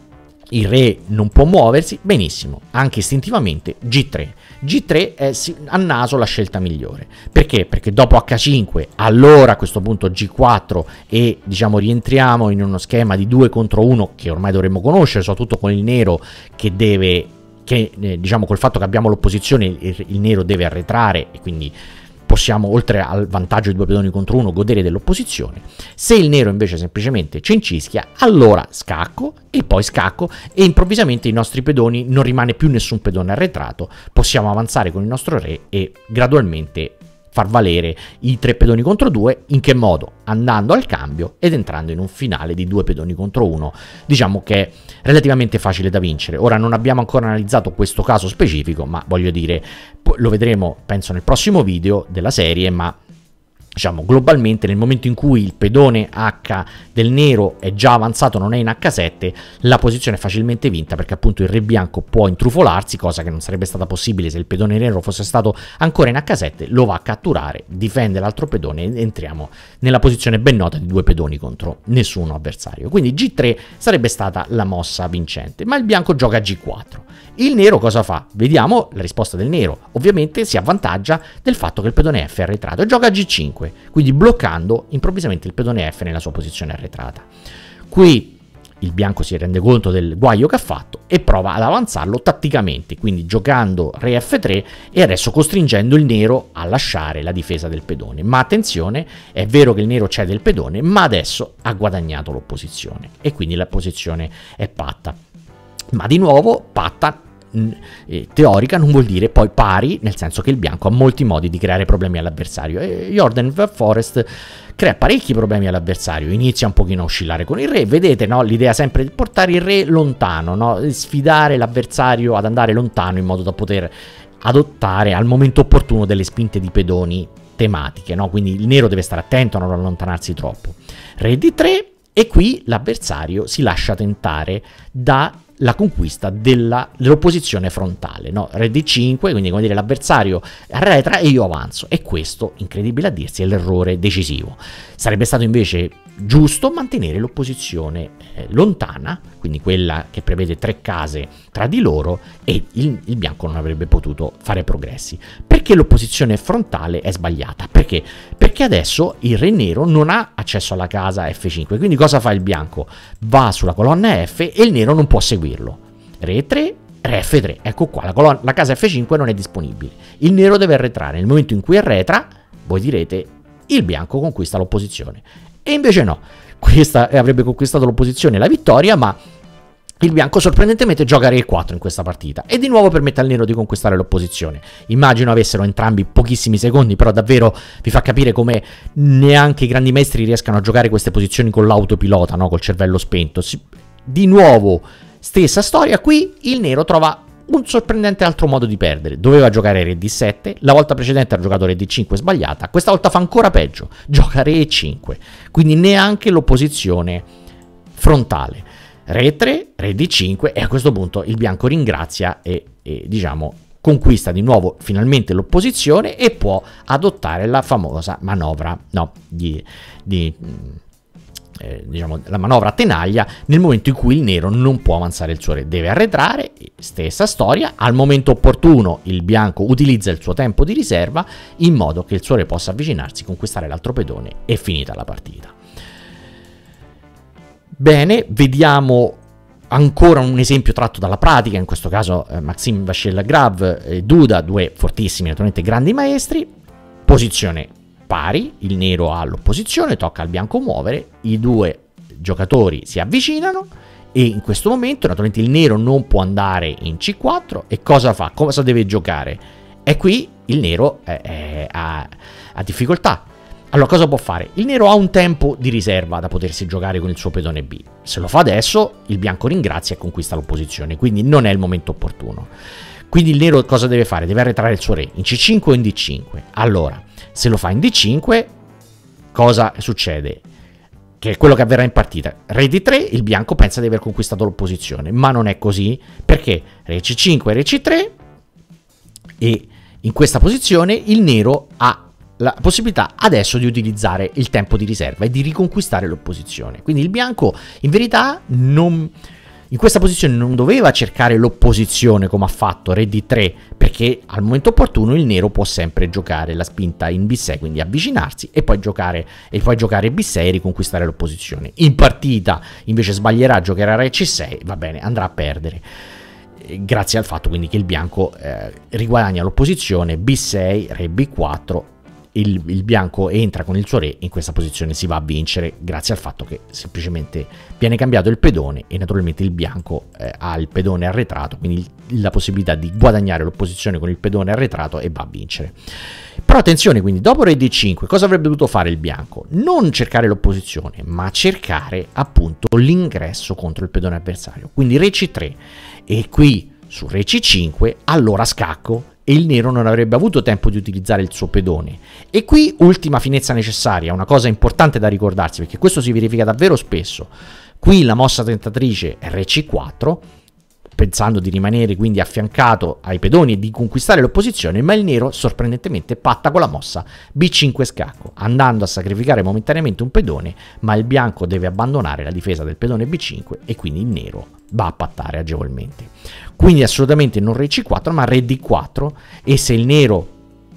il re non può muoversi, benissimo, anche istintivamente G tre. G tre è a naso la scelta migliore. Perché? Perché dopo H cinque, allora a questo punto G quattro, e diciamo rientriamo in uno schema di due contro uno che ormai dovremmo conoscere, soprattutto con il nero che deve, che eh, diciamo col fatto che abbiamo l'opposizione, il, il nero deve arretrare, e quindi possiamo, oltre al vantaggio di due pedoni contro uno, godere dell'opposizione. Se il nero invece semplicemente cincischia, allora scacco e poi scacco, e improvvisamente i nostri pedoni, non rimane più nessun pedone arretrato, possiamo avanzare con il nostro re e gradualmente far valere i tre pedoni contro due. In che modo? Andando al cambio ed entrando in un finale di due pedoni contro uno, diciamo che è relativamente facile da vincere. Ora non abbiamo ancora analizzato questo caso specifico, ma voglio dire, lo vedremo penso nel prossimo video della serie, ma diciamo globalmente nel momento in cui il pedone H del nero è già avanzato, non è in H sette, la posizione è facilmente vinta, perché appunto il re bianco può intrufolarsi, cosa che non sarebbe stata possibile se il pedone nero fosse stato ancora in H sette, lo va a catturare, difende l'altro pedone e entriamo nella posizione ben nota di due pedoni contro nessuno avversario. Quindi G tre sarebbe stata la mossa vincente, ma il bianco gioca G quattro. Il nero cosa fa? Vediamo la risposta del nero. Ovviamente si avvantaggia del fatto che il pedone F è arretrato e gioca G cinque, quindi bloccando improvvisamente il pedone F nella sua posizione arretrata. Qui il bianco si rende conto del guaio che ha fatto e prova ad avanzarlo tatticamente, quindi giocando re F tre e adesso costringendo il nero a lasciare la difesa del pedone. Ma attenzione, è vero che il nero cede il pedone, ma adesso ha guadagnato l'opposizione e quindi la posizione è patta. Ma di nuovo patta teorica non vuol dire poi pari, nel senso che il bianco ha molti modi di creare problemi all'avversario, e Jordan Forest crea parecchi problemi all'avversario. Inizia un pochino a oscillare con il re, vedete, no? L'idea sempre di portare il re lontano, no? Sfidare l'avversario ad andare lontano in modo da poter adottare al momento opportuno delle spinte di pedoni tematiche, no? Quindi il nero deve stare attento a non allontanarsi troppo. Re D tre, e qui l'avversario si lascia tentare da la conquista della, dell'opposizione frontale, no? Re D cinque, quindi come dire l'avversario arretra e io avanzo, e questo, incredibile a dirsi, è l'errore decisivo. Sarebbe stato invece giusto mantenere l'opposizione eh, lontana, quindi quella che prevede tre case tra di loro, e il, il bianco non avrebbe potuto fare progressi. Perché l'opposizione frontale è sbagliata? Perché? Perché adesso il re nero non ha accesso alla casa F cinque, quindi cosa fa il bianco? Va sulla colonna F e il nero non può seguirlo. Re tre, re F tre, ecco qua, la, colonna, la casa F cinque non è disponibile. Il nero deve arretrare, nel momento in cui arretra, voi direte, il bianco conquista l'opposizione. E invece no, questa avrebbe conquistato l'opposizione, la vittoria, ma il bianco sorprendentemente gioca re E quattro in questa partita e di nuovo permette al nero di conquistare l'opposizione. Immagino avessero entrambi pochissimi secondi, però davvero vi fa capire come neanche i grandi maestri riescano a giocare queste posizioni con l'autopilota, no? Col cervello spento. Di nuovo, stessa storia, qui il nero trova un sorprendente altro modo di perdere. Doveva giocare re D sette, la volta precedente ha giocato re D cinque sbagliata, questa volta fa ancora peggio, gioca re E cinque, quindi neanche l'opposizione frontale. Re tre, re D cinque, e a questo punto il bianco ringrazia e, e diciamo conquista di nuovo finalmente l'opposizione e può adottare la famosa manovra, no, di... di Eh, diciamo la manovra a tenaglia, nel momento in cui il nero non può avanzare il suo re, deve arretrare. Stessa storia, al momento opportuno il bianco utilizza il suo tempo di riserva in modo che il suo re possa avvicinarsi, conquistare l'altro pedone e finita la partita. Bene, vediamo ancora un esempio tratto dalla pratica, in questo caso eh, Maxime Vachier-Lagrave e Duda, due fortissimi, naturalmente grandi maestri. Posizione pari, il nero ha l'opposizione, tocca al bianco muovere, i due giocatori si avvicinano e in questo momento naturalmente il nero non può andare in C quattro e cosa fa? Cosa deve giocare? E qui il nero è, è, ha, ha difficoltà. Allora cosa può fare? Il nero ha un tempo di riserva da potersi giocare con il suo pedone B. Se lo fa adesso il bianco ringrazia e conquista l'opposizione, quindi non è il momento opportuno. Quindi il nero cosa deve fare? Deve arretrare il suo re in C cinque o in D cinque. Allora, se lo fa in D cinque, cosa succede? Che è quello che avverrà in partita. Re D tre, il bianco pensa di aver conquistato l'opposizione, ma non è così, perché re C cinque e re C tre, e in questa posizione il nero ha la possibilità adesso di utilizzare il tempo di riserva e di riconquistare l'opposizione. Quindi il bianco in verità non... in questa posizione non doveva cercare l'opposizione come ha fatto re D tre, perché al momento opportuno il nero può sempre giocare la spinta in B sei, quindi avvicinarsi e poi giocare e poi giocare B sei e riconquistare l'opposizione. In partita invece sbaglierà, giocherà re C sei, va bene, andrà a perdere. Grazie al fatto quindi che il bianco eh, riguadagna l'opposizione, B sei, re B quattro. Il, il bianco entra con il suo re, in questa posizione si va a vincere grazie al fatto che semplicemente viene cambiato il pedone e naturalmente il bianco eh, ha il pedone arretrato, quindi il, la possibilità di guadagnare l'opposizione con il pedone arretrato e va a vincere. Però attenzione, quindi dopo re D cinque cosa avrebbe dovuto fare il bianco? Non cercare l'opposizione, ma cercare appunto l'ingresso contro il pedone avversario, quindi re C tre, e qui su re C cinque allora scacco e il nero non avrebbe avuto tempo di utilizzare il suo pedone. E qui ultima finezza necessaria, una cosa importante da ricordarsi, perché questo si verifica davvero spesso. Qui la mossa tentatrice è re C quattro, pensando di rimanere quindi affiancato ai pedoni e di conquistare l'opposizione, ma il nero sorprendentemente patta con la mossa B cinque scacco, andando a sacrificare momentaneamente un pedone, ma il bianco deve abbandonare la difesa del pedone B cinque e quindi il nero va a pattare agevolmente. Quindi assolutamente non re C quattro ma re D quattro, e se il nero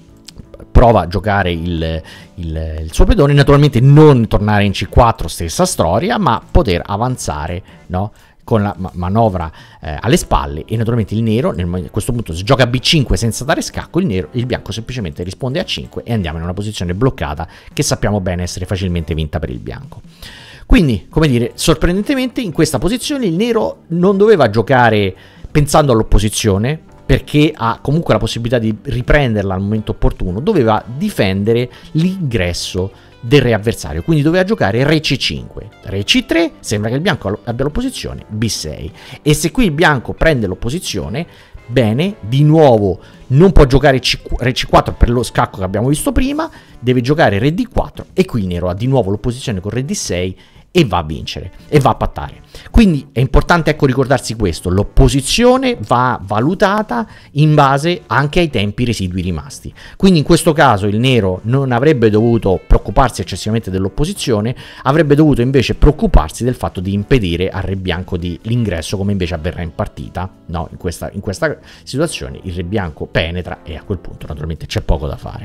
prova a giocare il, il, il suo pedone, naturalmente non tornare in C quattro, stessa storia, ma poter avanzare, no? Con la manovra eh, alle spalle, e naturalmente il nero nel, a questo punto se gioca B cinque senza dare scacco, il, nero, il bianco semplicemente risponde a cinque e andiamo in una posizione bloccata che sappiamo bene essere facilmente vinta per il bianco. Quindi, come dire, sorprendentemente in questa posizione il nero non doveva giocare pensando all'opposizione, perché ha comunque la possibilità di riprenderla al momento opportuno, doveva difendere l'ingresso del re avversario, quindi doveva giocare re C cinque, re C tre, sembra che il bianco abbia l'opposizione, B sei, e se qui il bianco prende l'opposizione, bene, di nuovo non può giocare C, re C quattro per lo scacco che abbiamo visto prima, deve giocare re D quattro e qui il nero ha di nuovo l'opposizione con re D sei e va a vincere, e va a pattare. Quindi è importante, ecco, ricordarsi questo: l'opposizione va valutata in base anche ai tempi residui rimasti. Quindi in questo caso il nero non avrebbe dovuto preoccuparsi eccessivamente dell'opposizione, avrebbe dovuto invece preoccuparsi del fatto di impedire al re bianco di l'ingresso, come invece avverrà in partita. No, in questa, in questa situazione il re bianco penetra e a quel punto naturalmente c'è poco da fare.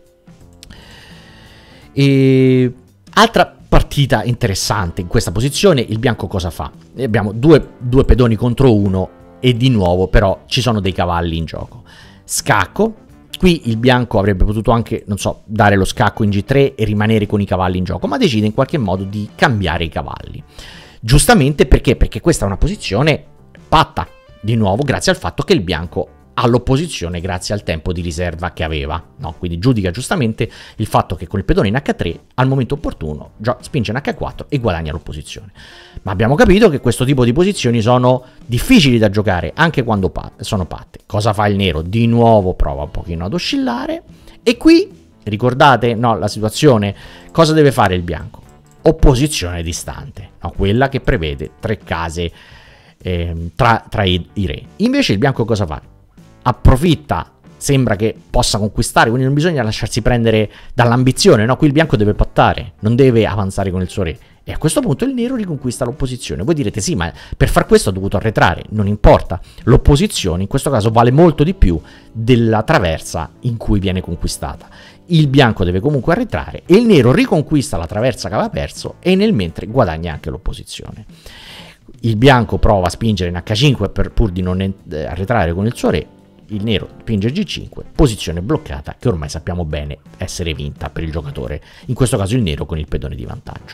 E altra partita interessante in questa posizione, il bianco cosa fa? Abbiamo due, due pedoni contro uno e di nuovo però ci sono dei cavalli in gioco. Scacco, qui il bianco avrebbe potuto anche, non so, dare lo scacco in G tre e rimanere con i cavalli in gioco, ma decide in qualche modo di cambiare i cavalli. Giustamente perché? Perché questa è una posizione patta, di nuovo grazie al fatto che il bianco all'opposizione grazie al tempo di riserva che aveva, no? Quindi giudica giustamente il fatto che con il pedone in H tre al momento opportuno spinge in H quattro e guadagna l'opposizione. Ma abbiamo capito che questo tipo di posizioni sono difficili da giocare anche quando pa sono patte. Cosa fa il nero? Di nuovo prova un pochino ad oscillare e qui ricordate, no, la situazione, cosa deve fare il bianco? Opposizione distante, no? Quella che prevede tre case eh, tra, tra i, i re. Invece il bianco cosa fa? Approfitta, sembra che possa conquistare, quindi non bisogna lasciarsi prendere dall'ambizione, no? Qui il bianco deve pattare, non deve avanzare con il suo re, e a questo punto il nero riconquista l'opposizione. Voi direte sì, ma per far questo ha dovuto arretrare. Non importa, l'opposizione in questo caso vale molto di più della traversa in cui viene conquistata. Il bianco deve comunque arretrare e il nero riconquista la traversa che aveva perso e nel mentre guadagna anche l'opposizione. Il bianco prova a spingere in H cinque per, pur di non arretrare con il suo re. Il nero spinge G cinque, posizione bloccata che ormai sappiamo bene essere vinta per il giocatore, in questo caso il nero con il pedone di vantaggio.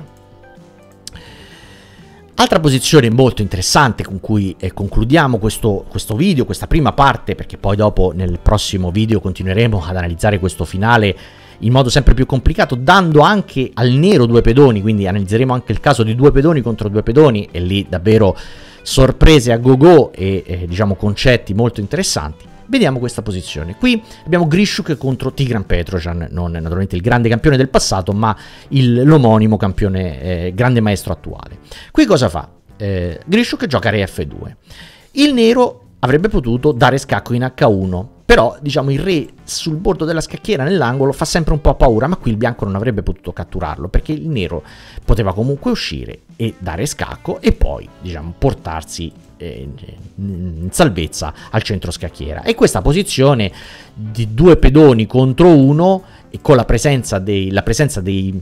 Altra posizione molto interessante con cui eh, concludiamo questo, questo video, questa prima parte, perché poi dopo nel prossimo video continueremo ad analizzare questo finale in modo sempre più complicato, dando anche al nero due pedoni, quindi analizzeremo anche il caso di due pedoni contro due pedoni, e lì davvero sorprese a go-go e eh, diciamo concetti molto interessanti. Vediamo questa posizione. Qui abbiamo Grischuk contro Tigran Petrosyan, non naturalmente il grande campione del passato, ma l'omonimo campione, eh, grande maestro attuale. Qui cosa fa? Eh, Grischuk gioca re F due. Il nero avrebbe potuto dare scacco in H uno, però diciamo il re sul bordo della scacchiera nell'angolo fa sempre un po' paura, ma qui il bianco non avrebbe potuto catturarlo perché il nero poteva comunque uscire e dare scacco e poi diciamo portarsi eh, in salvezza al centro scacchiera. E questa posizione di due pedoni contro uno e con la presenza dei, la presenza dei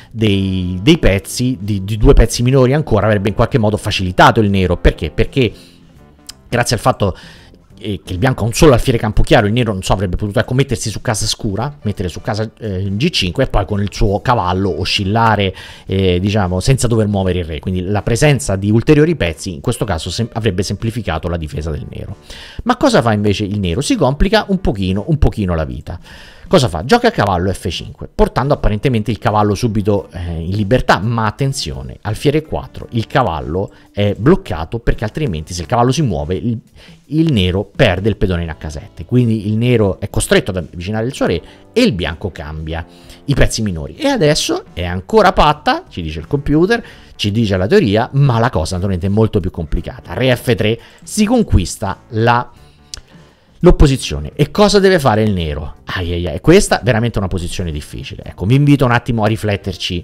Dei, dei pezzi, di, di due pezzi minori ancora, avrebbe in qualche modo facilitato il nero. Perché? Perché grazie al fatto che il bianco ha un solo alfiere campo chiaro, il nero non so avrebbe potuto ecco, mettersi su casa scura, mettere su casa eh, G cinque e poi con il suo cavallo oscillare eh, diciamo senza dover muovere il re. Quindi la presenza di ulteriori pezzi in questo caso sem avrebbe semplificato la difesa del nero. Ma cosa fa invece il nero? Si complica un pochino, un pochino la vita. Cosa fa? Gioca a cavallo F cinque, portando apparentemente il cavallo subito eh, in libertà, ma attenzione, alfiere quattro, il cavallo è bloccato perché altrimenti se il cavallo si muove il, il nero perde il pedone in H sette, quindi il nero è costretto ad avvicinare il suo re e il bianco cambia i pezzi minori. E adesso è ancora patta, ci dice il computer, ci dice la teoria, ma la cosa naturalmente è molto più complicata. Re F tre, si conquista la l'opposizione. E cosa deve fare il nero? Ai ai ai, questa è veramente una posizione difficile. Ecco, vi invito un attimo a rifletterci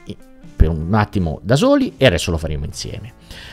per un attimo da soli e adesso lo faremo insieme.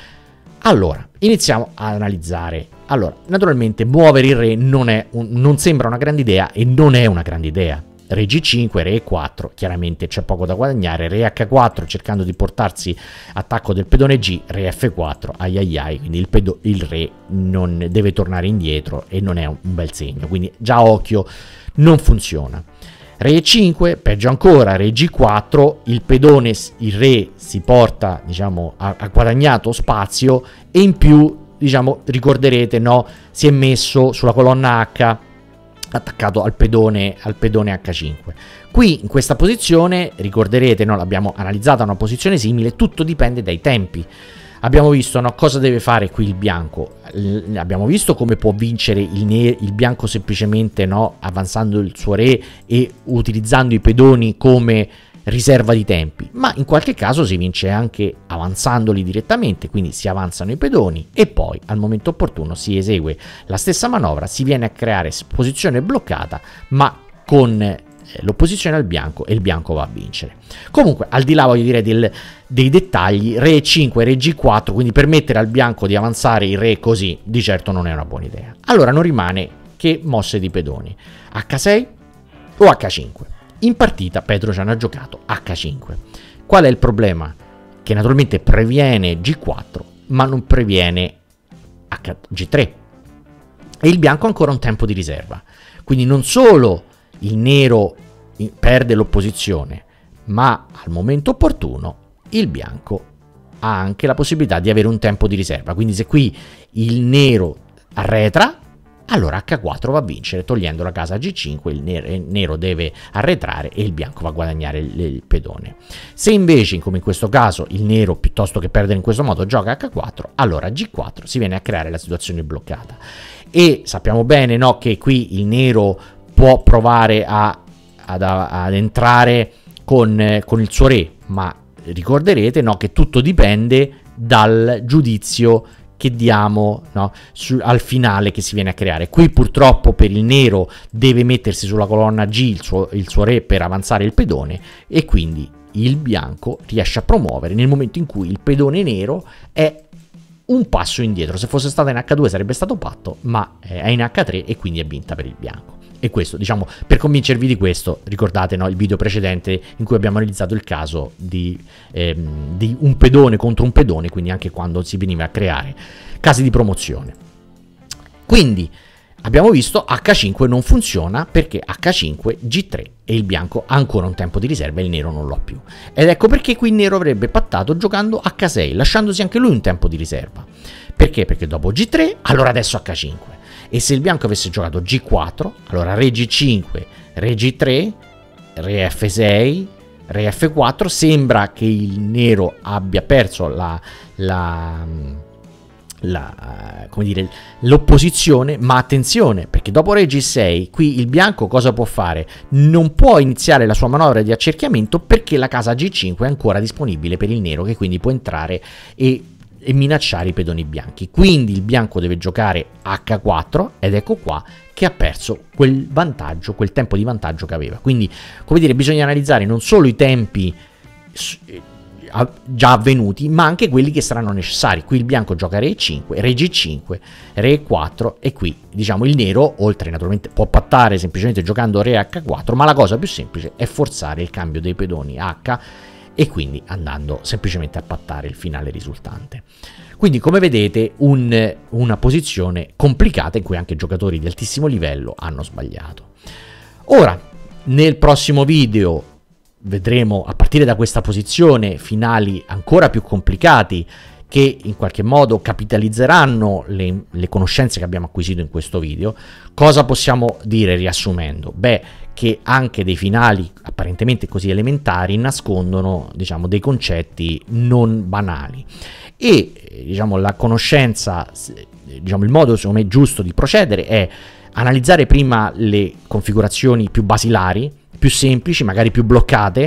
Allora, iniziamo ad analizzare. Allora, naturalmente muovere il re non, è un, non sembra una grande idea e non è una grande idea. Re G cinque, re E quattro, chiaramente c'è poco da guadagnare, re H quattro cercando di portarsi attacco del pedone G, re F quattro, ai ai ai, quindi il, pedo, il re non deve tornare indietro e non è un bel segno, quindi già occhio, non funziona. Re E cinque, peggio ancora, re G quattro, il pedone, il re si porta, diciamo, ha, ha guadagnato spazio e in più, diciamo, ricorderete, no, si è messo sulla colonna H attaccato al pedone, al pedone H cinque. Qui in questa posizione, ricorderete, no, l'abbiamo analizzata una posizione simile, tutto dipende dai tempi. Abbiamo visto no, cosa deve fare qui il bianco, L abbiamo visto come può vincere il, il bianco semplicemente no, avanzando il suo re e utilizzando i pedoni come riserva di tempi, ma in qualche caso si vince anche avanzandoli direttamente, quindi si avanzano i pedoni e poi al momento opportuno si esegue la stessa manovra, si viene a creare posizione bloccata ma con l'opposizione al bianco e il bianco va a vincere. Comunque, al di là, voglio dire, del, dei dettagli, re e cinque, re G quattro, quindi permettere al bianco di avanzare il re così di certo non è una buona idea. Allora non rimane che mosse di pedoni, acca sei o acca cinque. In partita Pedro ci ha giocato acca cinque. Qual è il problema? Che naturalmente previene G quattro ma non previene G tre e il bianco ha ancora un tempo di riserva, quindi non solo il nero perde l'opposizione, ma al momento opportuno il bianco ha anche la possibilità di avere un tempo di riserva. Quindi se qui il nero arretra, allora acca quattro va a vincere, togliendo la casa a G cinque, il nero, il nero deve arretrare e il bianco va a guadagnare il, il pedone. Se invece, come in questo caso, il nero piuttosto che perdere in questo modo gioca acca quattro, allora G quattro si viene a creare la situazione bloccata. E sappiamo bene, no, che qui il nero può provare a, ad, ad entrare con, eh, con il suo re, ma ricorderete, no, che tutto dipende dal giudizio che diamo, no, su, al finale che si viene a creare. Qui purtroppo per il nero deve mettersi sulla colonna G il suo, il suo re per avanzare il pedone e quindi il bianco riesce a promuovere nel momento in cui il pedone nero è un passo indietro. Se fosse stata in acca due sarebbe stato patto, ma è in acca tre e quindi è vinta per il bianco. E questo, diciamo, per convincervi di questo, ricordate, no, il video precedente in cui abbiamo analizzato il caso di, ehm, di un pedone contro un pedone, quindi anche quando si veniva a creare casi di promozione. Quindi abbiamo visto acca cinque non funziona perché acca cinque, G tre e il bianco ha ancora un tempo di riserva e il nero non lo ha più. Ed ecco perché qui il nero avrebbe pattato giocando acca sei, lasciandosi anche lui un tempo di riserva. Perché? Perché dopo G tre, allora adesso acca cinque. E se il bianco avesse giocato G quattro, allora re G cinque, re G tre, re F sei, re F quattro, sembra che il nero abbia perso la, la, la, come dire, l'opposizione, ma attenzione, perché dopo re G sei, qui il bianco cosa può fare? Non può iniziare la sua manovra di accerchiamento perché la casa G cinque è ancora disponibile per il nero, che quindi può entrare e e minacciare i pedoni bianchi. Quindi il bianco deve giocare acca quattro ed ecco qua che ha perso quel vantaggio, quel tempo di vantaggio che aveva. Quindi, come dire, bisogna analizzare non solo i tempi già avvenuti, ma anche quelli che saranno necessari. Qui il bianco gioca re cinque, re G cinque, re quattro e qui, diciamo, il nero, oltre naturalmente può pattare semplicemente giocando re acca quattro, ma la cosa più semplice è forzare il cambio dei pedoni H e quindi andando semplicemente a pattare il finale risultante. Quindi, come vedete, un, una posizione complicata in cui anche giocatori di altissimo livello hanno sbagliato. Ora, nel prossimo video vedremo, a partire da questa posizione, finali ancora più complicati che in qualche modo capitalizzeranno le, le conoscenze che abbiamo acquisito in questo video. Cosa possiamo dire riassumendo? Beh, che anche dei finali apparentemente così elementari nascondono, diciamo, dei concetti non banali e, diciamo, la conoscenza, diciamo, il modo secondo me giusto di procedere è analizzare prima le configurazioni più basilari, più semplici, magari più bloccate,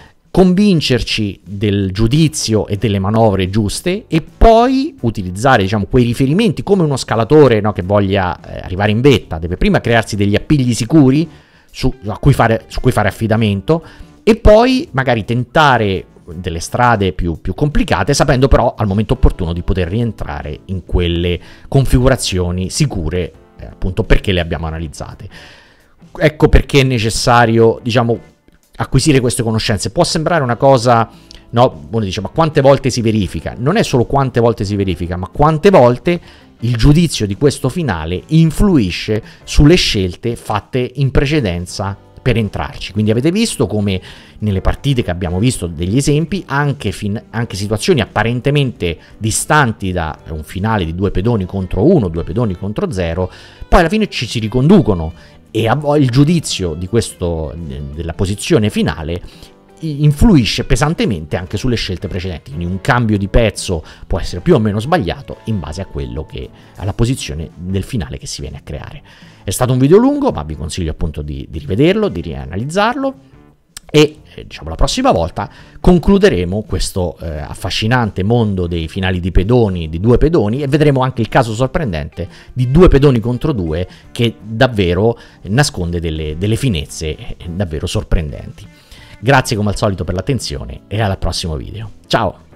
convincerci del giudizio e delle manovre giuste e poi utilizzare, diciamo, quei riferimenti come uno scalatore, no, che voglia eh, arrivare in vetta, deve prima crearsi degli appigli sicuri su, a cui fare, su cui fare affidamento e poi magari tentare delle strade più, più complicate, sapendo però al momento opportuno di poter rientrare in quelle configurazioni sicure, eh, appunto perché le abbiamo analizzate. Ecco perché è necessario, diciamo, acquisire queste conoscenze. Può sembrare una cosa, no, uno dice, ma quante volte si verifica? Non è solo quante volte si verifica, ma quante volte il giudizio di questo finale influisce sulle scelte fatte in precedenza per entrarci. Quindi avete visto come nelle partite che abbiamo visto degli esempi, anche, fin, anche situazioni apparentemente distanti da un finale di due pedoni contro uno, due pedoni contro zero, poi alla fine ci si riconducono e il giudizio di questo, della posizione finale influisce pesantemente anche sulle scelte precedenti. Quindi un cambio di pezzo può essere più o meno sbagliato in base a quello che alla posizione del finale che si viene a creare. È stato un video lungo, ma vi consiglio appunto di, di rivederlo, di rianalizzarlo E eh, diciamo la prossima volta concluderemo questo eh, affascinante mondo dei finali di pedoni, di due pedoni, e vedremo anche il caso sorprendente di due pedoni contro due che davvero nasconde delle, delle finezze eh, davvero sorprendenti. Grazie come al solito per l'attenzione e al prossimo video. Ciao!